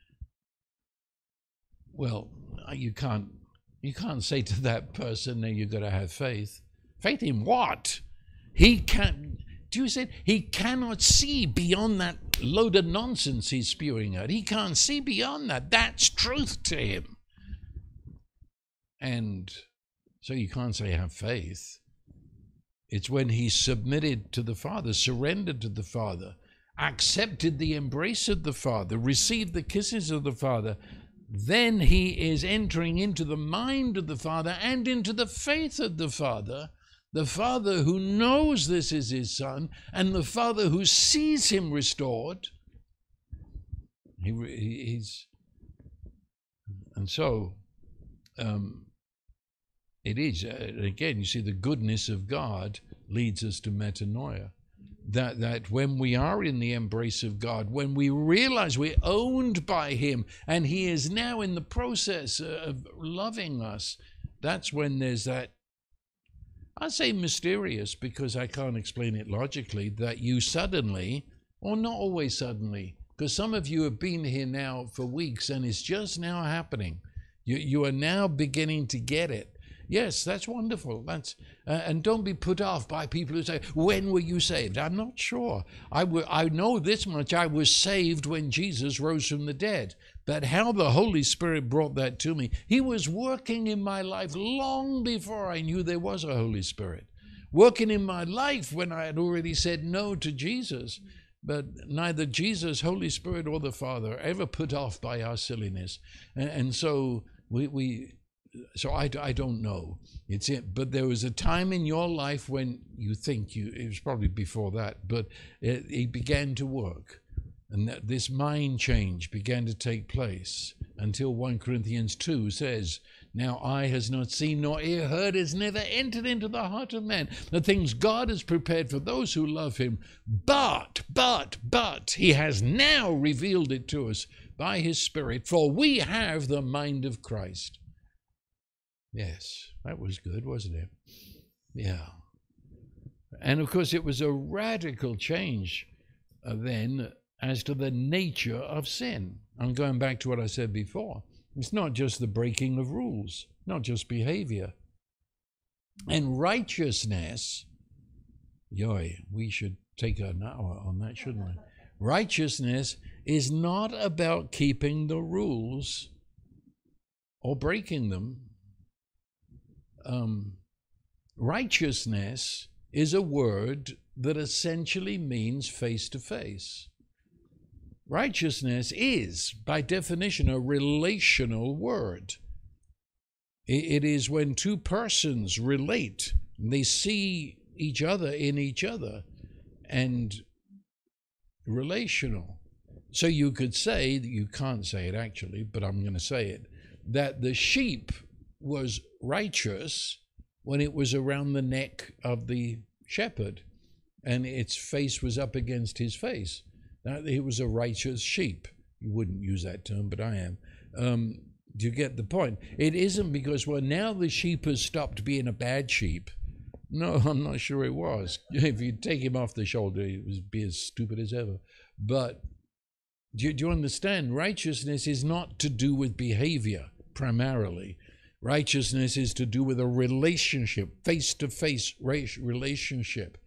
Well, you can't say to that person, "No, you got to have faith." Faith in what? He can't. Do you say he cannot see beyond that load of nonsense he's spewing out? He can't see beyond that. That's truth to him. And so you can't say have faith. It's when he submitted to the Father, surrendered to the Father, accepted the embrace of the Father, received the kisses of the Father, then he is entering into the mind of the Father and into the faith of the Father who knows this is his Son, and the Father who sees him restored. And so it is, again, you see, the goodness of God leads us to metanoia. That when we are in the embrace of God, when we realize we're owned by him and he is now in the process of loving us, that's when there's that, I say mysterious because I can't explain it logically, that you suddenly, or not always suddenly, because some of you have been here now for weeks and it's just now happening. You are now beginning to get it. Yes, that's wonderful. And don't be put off by people who say, when were you saved? I'm not sure. I know this much. I was saved when Jesus rose from the dead. But how the Holy Spirit brought that to me, he was working in my life long before I knew there was a Holy Spirit. Working in my life when I had already said no to Jesus. But neither Jesus, Holy Spirit, or the Father are ever put off by our silliness. And so So I don't know. It's it. But there was a time in your life when you think it was probably before that, but it began to work. And that this mind change began to take place until 1 Corinthians 2 says, now eye has not seen nor ear heard, has never entered into the heart of man the things God has prepared for those who love him. But he has now revealed it to us by his Spirit, for we have the mind of Christ. Yes, that was good, wasn't it? Yeah. And of course, it was a radical change then as to the nature of sin. I'm going back to what I said before. It's not just the breaking of rules, not just behavior. And righteousness, we should take an hour on that, shouldn't we? Righteousness is not about keeping the rules or breaking them. Righteousness is a word that essentially means face to face. Righteousness is, by definition, a relational word. It is when two persons relate, they see each other in each other, and relational. So you could say, you can't say it actually, but I'm going to say it, that the sheep was righteous when it was around the neck of the shepherd and its face was up against his face. Now, it was a righteous sheep. You wouldn't use that term, but I am. Do you get the point? It isn't because, well, now the sheep has stopped being a bad sheep. No, I'm not sure it was. If you take him off the shoulder, he would be as stupid as ever. But do you understand? Righteousness is not to do with behavior primarily. Righteousness is to do with a relationship, face-to-face relationship.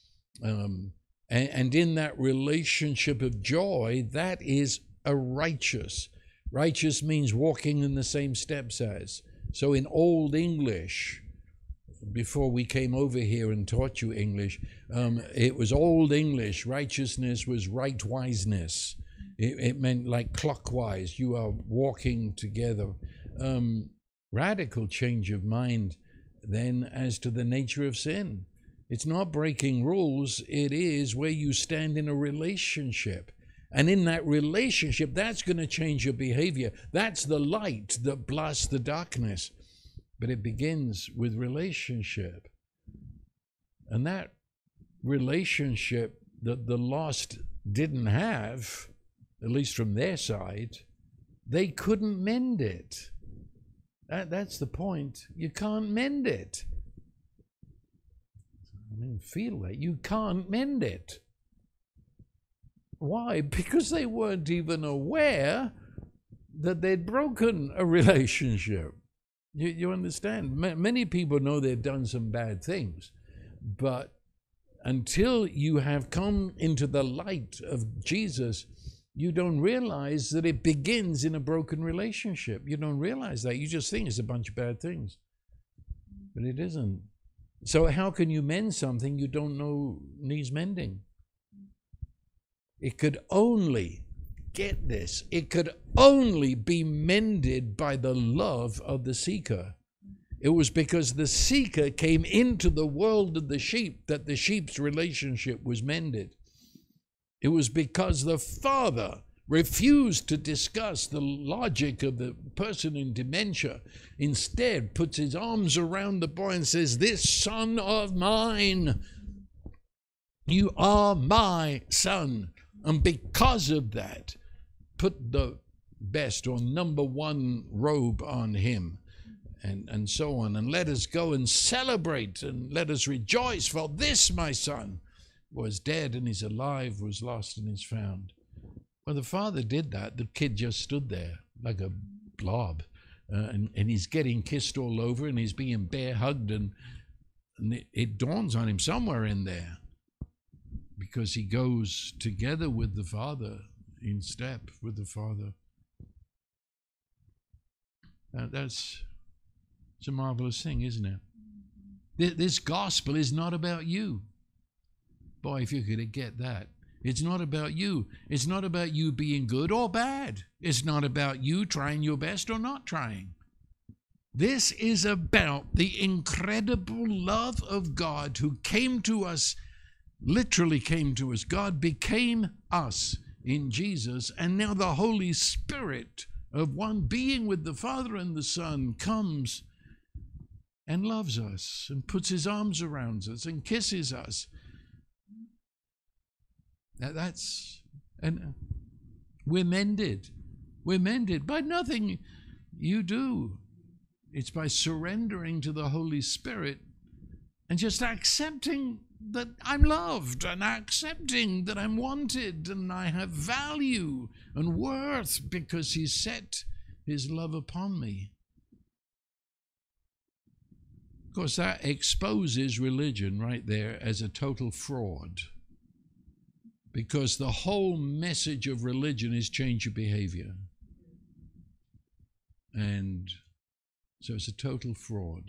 And in that relationship of joy, that is a righteous. Righteous means walking in the same steps as. So in Old English, before we came over here and taught you English, it was Old English. Righteousness was right-wiseness. It meant like clockwise. You are walking together. Radical change of mind then as to the nature of sin. It's not breaking rules. It is where you stand in a relationship. And in that relationship, that's going to change your behavior. That's the light that blasts the darkness. But it begins with relationship. And that relationship that the lost didn't have, at least from their side, they couldn't mend it. That's the point. You can't mend it. I mean, feel that. You can't mend it. Why? Because they weren't even aware that they'd broken a relationship. You understand? Many people know they've done some bad things, but until you have come into the light of Jesus you don't realize that it begins in a broken relationship. You don't realize that. You just think it's a bunch of bad things. But it isn't. So how can you mend something you don't know needs mending? It could only, get this, it could only be mended by the love of the seeker. It was because the seeker came into the world of the sheep that the sheep's relationship was mended. It was because the father refused to discuss the logic of the person in dementia, instead puts his arms around the boy and says, "This son of mine, you are my son." And because of that, put the best or number one robe on him, and so on. And let us go and celebrate, and let us rejoice, for this my son was dead and is alive, was lost and is found. Well, the father did that. The kid just stood there like a blob, and he's getting kissed all over, and he's being bear hugged, and it dawns on him somewhere in there, because he goes together with the father, in step with the father. It's a marvelous thing, isn't it? This gospel is not about you. Boy, if you could get that. It's not about you. It's not about you being good or bad. It's not about you trying your best or not trying. This is about the incredible love of God who came to us, literally came to us. God became us in Jesus, and now the Holy Spirit of one being with the Father and the Son comes and loves us and puts his arms around us and kisses us. And we're mended. We're mended by nothing you do. It's by surrendering to the Holy Spirit and just accepting that I'm loved, and accepting that I'm wanted and I have value and worth because he's set his love upon me. Of course, that exposes religion right there as a total fraud, because the whole message of religion is change your behavior. And so it's a total fraud.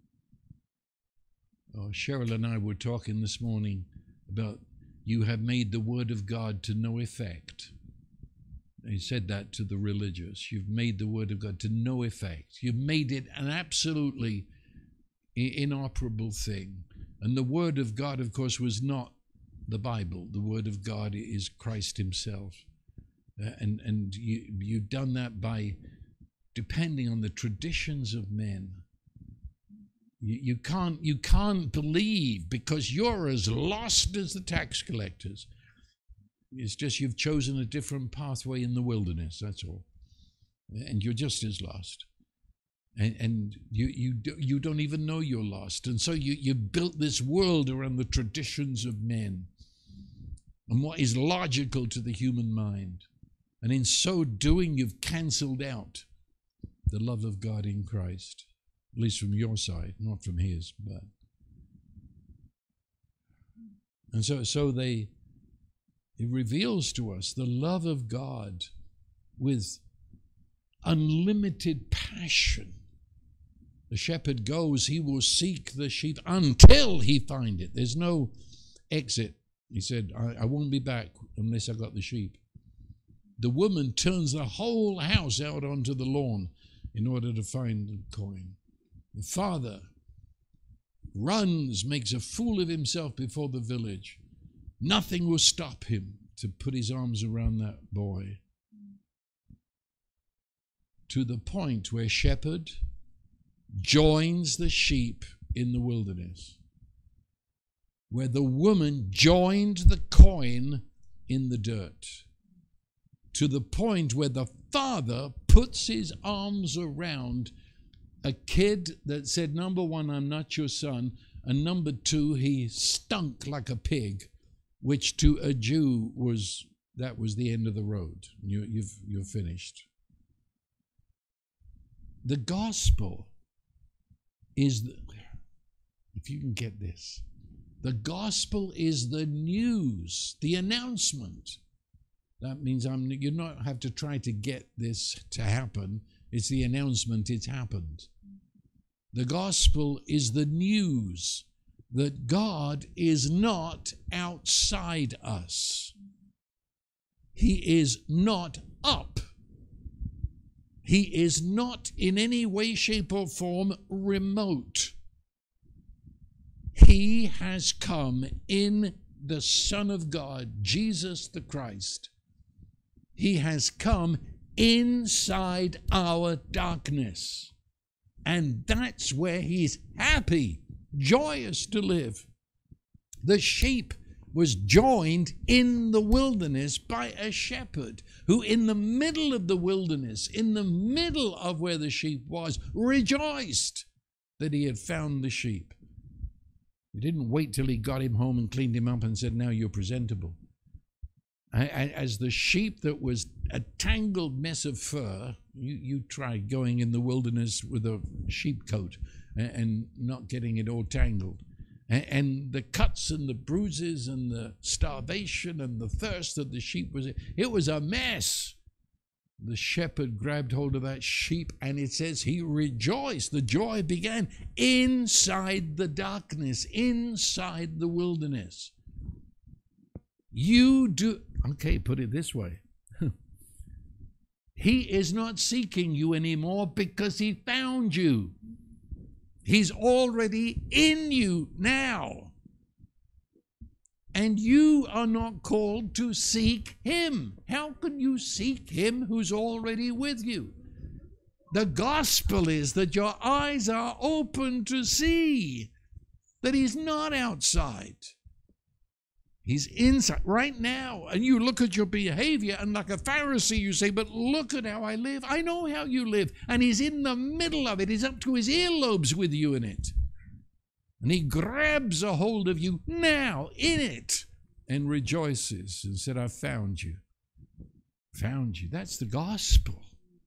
Cheryl and I were talking this morning about you have made the word of God to no effect. He said that to the religious. You've made the word of God to no effect. You've made it an absolutely inoperable thing. And the word of God, of course, was not the Bible. The word of God is Christ himself. And you've done that by depending on the traditions of men. You can't believe because you're as lost as the tax collectors. It's just you've chosen a different pathway in the wilderness, that's all. And you're just as lost. And you don't even know you're lost. And so you built this world around the traditions of men and what is logical to the human mind. And in so doing, you've canceled out the love of God in Christ, at least from your side, not from his. And so it reveals to us the love of God with unlimited passion. The shepherd goes, he will seek the sheep until he find it. There's no exit. He said, I won't be back unless I got the sheep. The woman turns the whole house out onto the lawn in order to find the coin. The father runs, makes a fool of himself before the village. Nothing will stop him to put his arms around that boy. To the point where shepherd joins the sheep in the wilderness, where the woman joined the coin in the dirt, to the point where the father puts his arms around a kid that said, number one, I'm not your son, and number two, he stunk like a pig, which to a Jew was the end of the road. You're finished. The gospel is, if you can get this, the gospel is the news, the announcement That means you don't have to try to get this to happen. It's the announcement it's happened. The gospel is the news that God is not outside us. He is not up. He is not in any way, shape, or form remote. He has come in the Son of God, Jesus the Christ. He has come inside our darkness. And that's where he's happy, joyous to live. The sheep was joined in the wilderness by a shepherd who in the middle of the wilderness, in the middle of where the sheep was, rejoiced that he had found the sheep. He didn't wait till he got him home and cleaned him up and said, now you're presentable. As the sheep that was a tangled mess of fur, you try going in the wilderness with a sheep coat and not getting it all tangled. And the cuts and the bruises and the starvation and the thirst that the sheep was in, it was a mess. The shepherd grabbed hold of that sheep and it says he rejoiced. The joy began inside the darkness, inside the wilderness. Put it this way. He is not seeking you anymore because he found you. He's already in you now. And you are not called to seek him. How can you seek him who's already with you? The gospel is that your eyes are open to see that he's not outside. He's inside right now. And you look at your behavior and like a Pharisee you say, but look at how I live. I know how you live. And he's in the middle of it. He's up to his earlobes with you in it. And he grabs a hold of you now in it and rejoices and said, I found you. Found you. That's the gospel.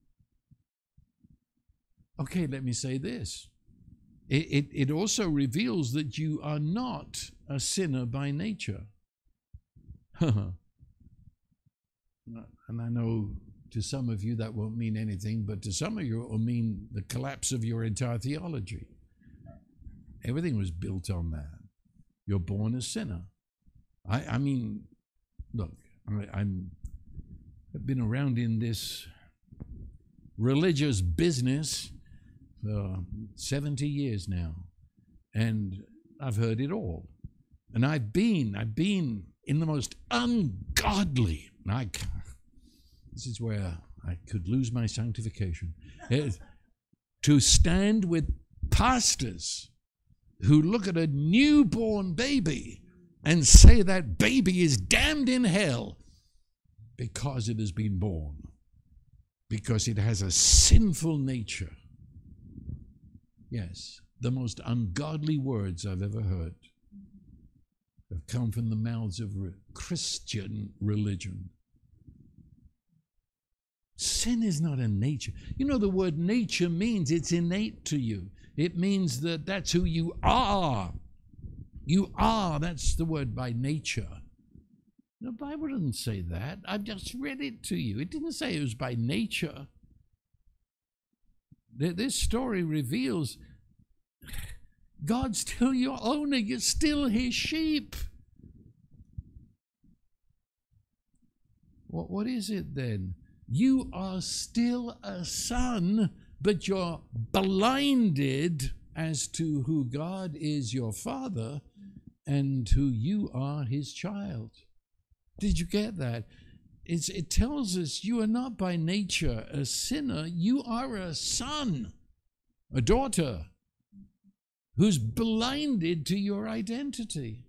Okay, let me say this. It also reveals that you are not a sinner by nature. And I know to some of you that won't mean anything, but to some of you it will mean the collapse of your entire theology. Everything was built on that. You're born a sinner. I mean, look, I've been around in this religious business for 70 years now, and I've heard it all. And I've been in the most ungodly, this is where I could lose my sanctification, to stand with pastors who look at a newborn baby and say that baby is damned in hell because it has been born, because it has a sinful nature. Yes, the most ungodly words I've ever heard have come from the mouths of Christian religion. Sin is not a nature. You know, the word nature means it's innate to you. It means that that's who you are. You are, that's the word by nature. The Bible doesn't say that. I've just read it to you. It didn't say it was by nature. This story reveals God's still your owner. You're still his sheep. What is it then? You are still a son, but you're blinded as to who God is, your father, and who you are, his child. Did you get that? It tells us you are not by nature a sinner. You are a son, a daughter, who's blinded to your identity.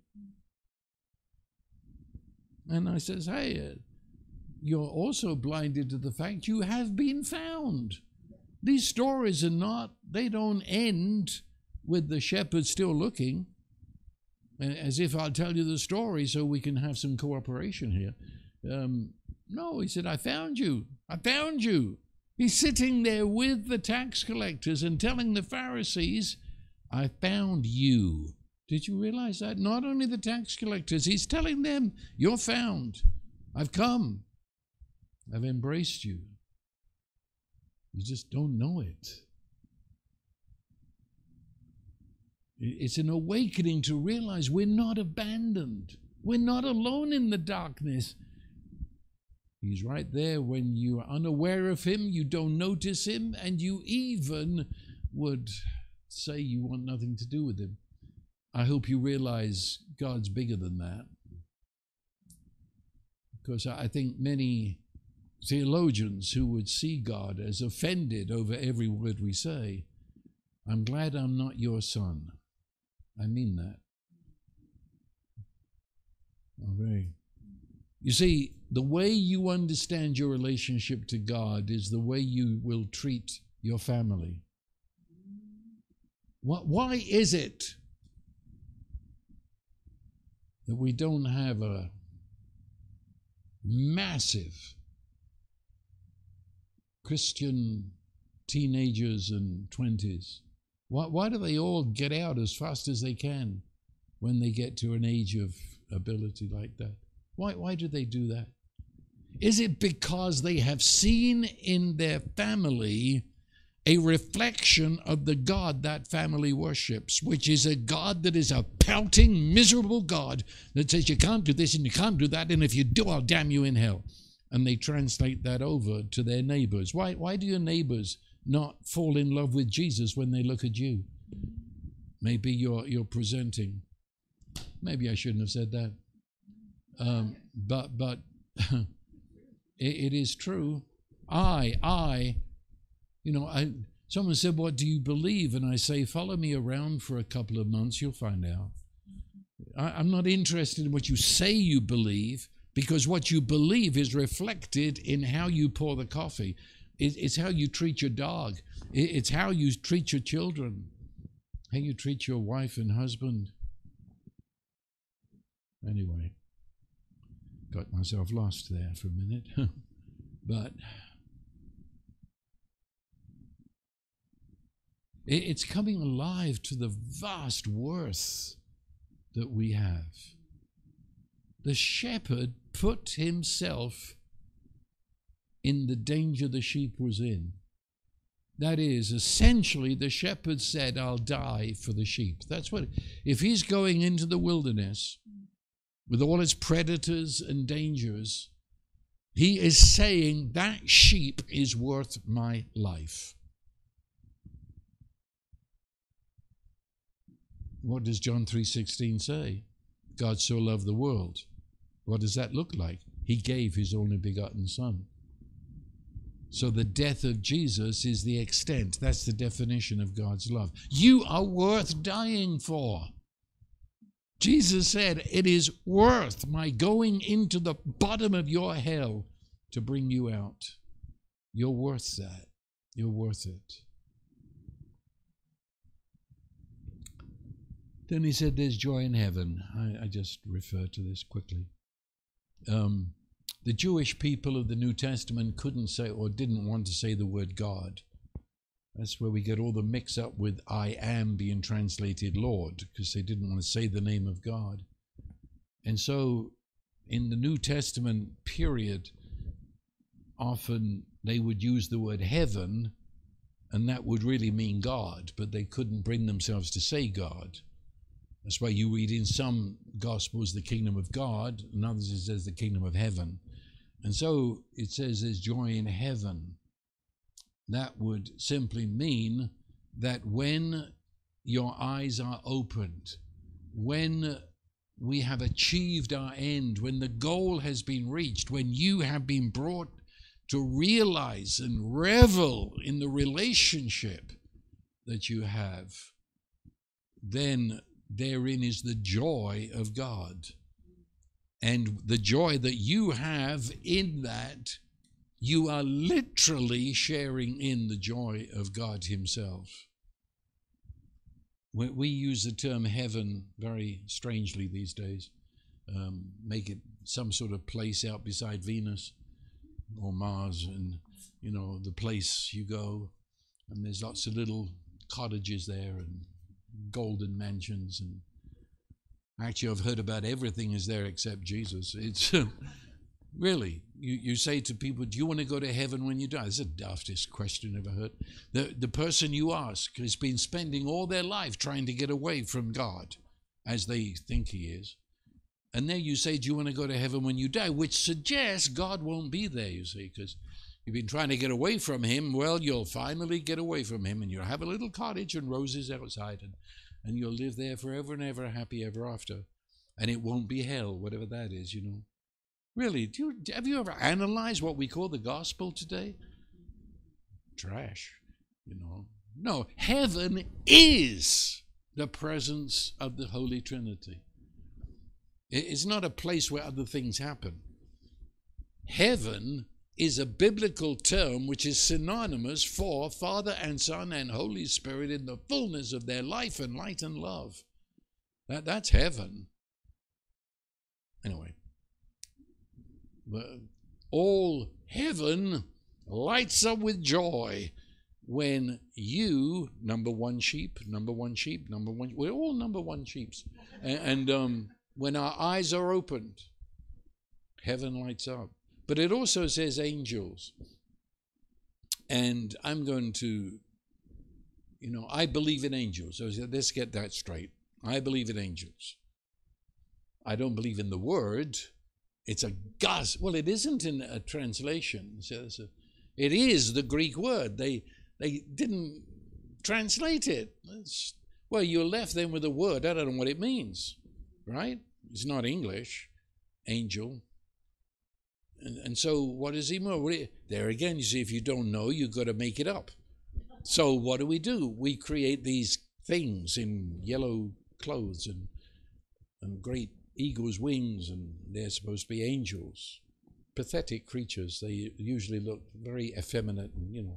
And I says, hey, you're also blinded to the fact you have been found. These stories they don't end with the shepherd still looking, as if I'll tell you the story so we can have some cooperation here. No, he said, I found you. I found you. He's sitting there with the tax collectors and telling the Pharisees, I found you. Did you realize that? Not only the tax collectors, he's telling them, you're found. I've come. have embraced you. You just don't know it. It's an awakening to realize we're not abandoned. We're not alone in the darkness. He's right there when you are unaware of him, you don't notice him, and you even would say you want nothing to do with him. I hope you realize God's bigger than that. Because I think many theologians who would see God as offended over every word we say, I'm glad I'm not your son. I mean that. Okay. You see, the way you understand your relationship to God is the way you will treat your family. Why is it that we don't have a massive Christian teenagers and 20s? Why do they all get out as fast as they can when they get to an age of ability like that? Why do they do that? Is it because they have seen in their family a reflection of the God that family worships, which is a God that is a pouting, miserable God that says you can't do this and you can't do that, and if you do, I'll damn you in hell. And they translate that over to their neighbors. Why do your neighbors not fall in love with Jesus when they look at you? Maybe you're presenting. Maybe I shouldn't have said that. But it is true. Someone said, what do you believe? And I say, follow me around for a couple of months, you'll find out. I'm not interested in what you say you believe, because what you believe is reflected in how you pour the coffee. It's how you treat your dog. It's how you treat your children, how you treat your wife and husband. Anyway, got myself lost there for a minute. But it's coming alive to the vast worth that we have. The shepherd put himself in the danger the sheep was in. That is, essentially, the shepherd said, I'll die for the sheep. That's what, if he's going into the wilderness with all its predators and dangers, he is saying that sheep is worth my life. What does John 3:16 say? God so loved the world. What does that look like? He gave his only begotten Son. So the death of Jesus is the extent. That's the definition of God's love. You are worth dying for. Jesus said, it is worth my going into the bottom of your hell to bring you out. You're worth that. You're worth it. Then he said there's joy in heaven. I just refer to this quickly. The Jewish people of the New Testament couldn't say or didn't want to say the word God. That's where we get all the mix up with I am being translated Lord, because they didn't want to say the name of God. And so in the New Testament period, often they would use the word heaven, and that would really mean God, but they couldn't bring themselves to say God. That's why you read in some Gospels the kingdom of God, in others it says the kingdom of heaven. And so it says there's joy in heaven. That would simply mean that when your eyes are opened, when we have achieved our end, when the goal has been reached, when you have been brought to realize and revel in the relationship that you have, then therein is the joy of God. And the joy that you have in that, you are literally sharing in the joy of God himself. We use the term heaven very strangely these days. Make it some sort of place out beside Venus or Mars, and the place you go, and there's lots of little cottages there and golden mansions, and actually I've heard about everything is there except Jesus. It's Really, you say to people, do you want to go to heaven when you die? It's the daftest question I've ever heard. The person you ask has been spending all their life trying to get away from God, as they think he is. And then you say, do you want to go to heaven when you die? Which suggests God won't be there, you see, because you've been trying to get away from him. Well, you'll finally get away from him, and you'll have a little cottage and roses outside, and you'll live there forever and ever, happy ever after. And it won't be hell, whatever that is, you know. Really, have you ever analyzed what we call the gospel today? Trash, you know. No, heaven is the presence of the Holy Trinity. It's not a place where other things happen. Heaven is a biblical term which is synonymous for Father and Son and Holy Spirit in the fullness of their life and light and love. That's heaven. Anyway. But all heaven lights up with joy when you, number one sheep, we're all number one sheeps. And when our eyes are opened, heaven lights up. But it also says angels. And I'm going to, I believe in angels. So let's get that straight. I believe in angels. I don't believe in the word. It's a gospel. Well, it isn't in a translation. It is the Greek word. They didn't translate it. Well, you're left then with a word. I don't know what it means, right? It's not English, angel. And so what does he mean? There again, you see, if you don't know, you've got to make it up. So what do? We create these things in yellow clothes and great eagle's wings, and they're supposed to be angels. Pathetic creatures. They usually look very effeminate,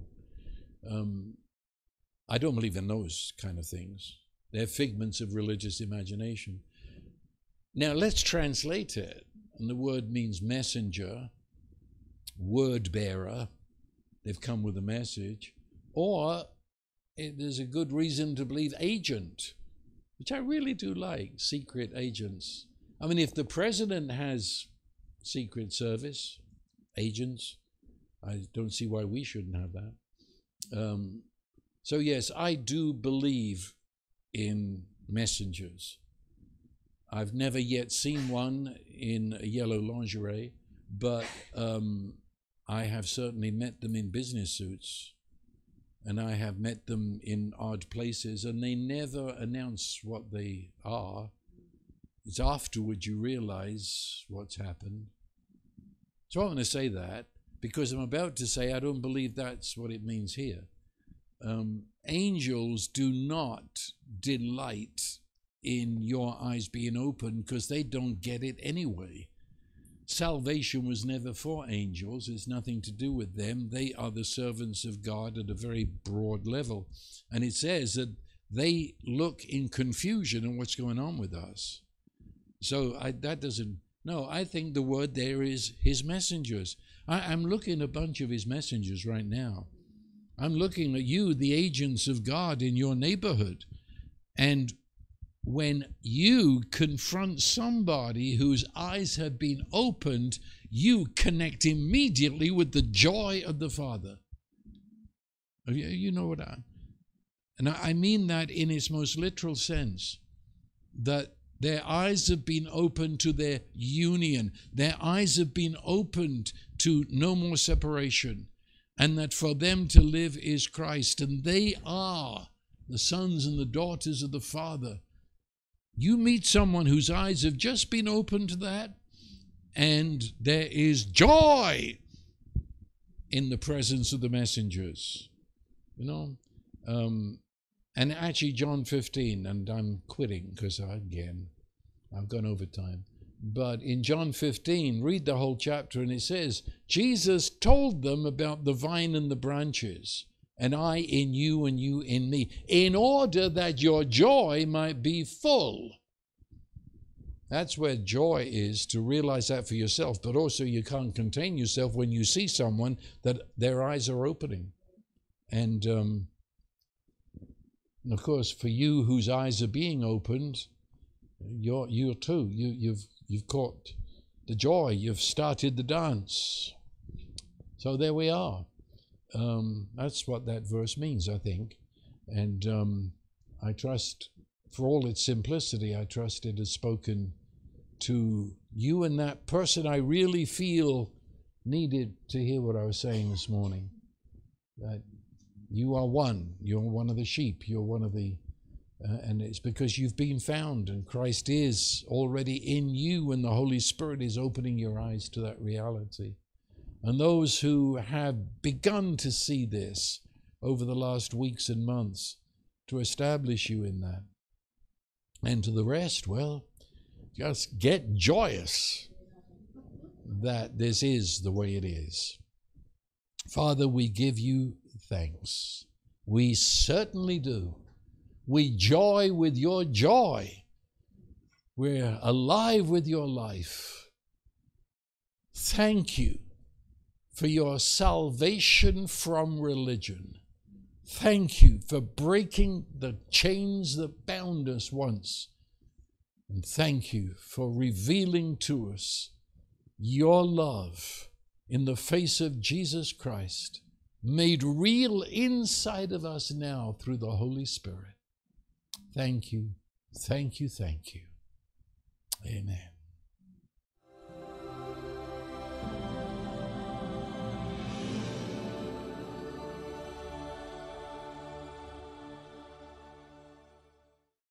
and, I don't believe in those kind of things. They're figments of religious imagination. Now let's translate it. And the word means messenger, word bearer. They've come with a message. Or there's a good reason to believe agent, which I really do like, secret agents. I mean, if the president has Secret Service agents, I don't see why we shouldn't have that. So yes, I do believe in messengers. I've never yet seen one in a yellow lingerie, but I have certainly met them in business suits, and I have met them in odd places, and they never announce what they are. It's afterwards you realize what's happened. So I want to say that because I'm about to say I don't believe that's what it means here. Angels do not delight in your eyes being open because they don't get it anyway. Salvation was never for angels. It's nothing to do with them. They are the servants of God at a very broad level. And it says that they look in confusion at what's going on with us. So that doesn't, no, I think the word there is his messengers. I'm looking at a bunch of his messengers right now. I'm looking at you, the agents of God in your neighborhood. And when you confront somebody whose eyes have been opened, you connect immediately with the joy of the Father. You know what and I mean that in its most literal sense, that their eyes have been opened to their union. Their eyes have been opened to no more separation. And that for them to live is Christ. And they are the sons and the daughters of the Father. You meet someone whose eyes have just been opened to that, and there is joy in the presence of the messengers. And actually John 15, and I'm quitting because I've gone over time. But in John 15, read the whole chapter, and it says, Jesus told them about the vine and the branches, and I in you and you in me, in order that your joy might be full. That's where joy is, to realize that for yourself, but also you can't contain yourself when you see someone that their eyes are opening. And of course, for you whose eyes are being opened, you're too. You've caught the joy. You've started the dance. So there we are. That's what that verse means, I think. And I trust, for all its simplicity, I trust it has spoken to you and that person I really feel needed to hear what I was saying this morning. That you are one. You're one of the sheep. You're one of the... and it's because you've been found, and Christ is already in you, and the Holy Spirit is opening your eyes to that reality. And those who have begun to see this over the last weeks and months, to establish you in that. And to the rest, well, just get joyous that this is the way it is. Father, we give you thanks. We certainly do. We joy with your joy. We're alive with your life. Thank you for your salvation from religion. Thank you for breaking the chains that bound us once. And thank you for revealing to us your love in the face of Jesus Christ, made real inside of us now through the Holy Spirit. Thank you, thank you, thank you. Amen.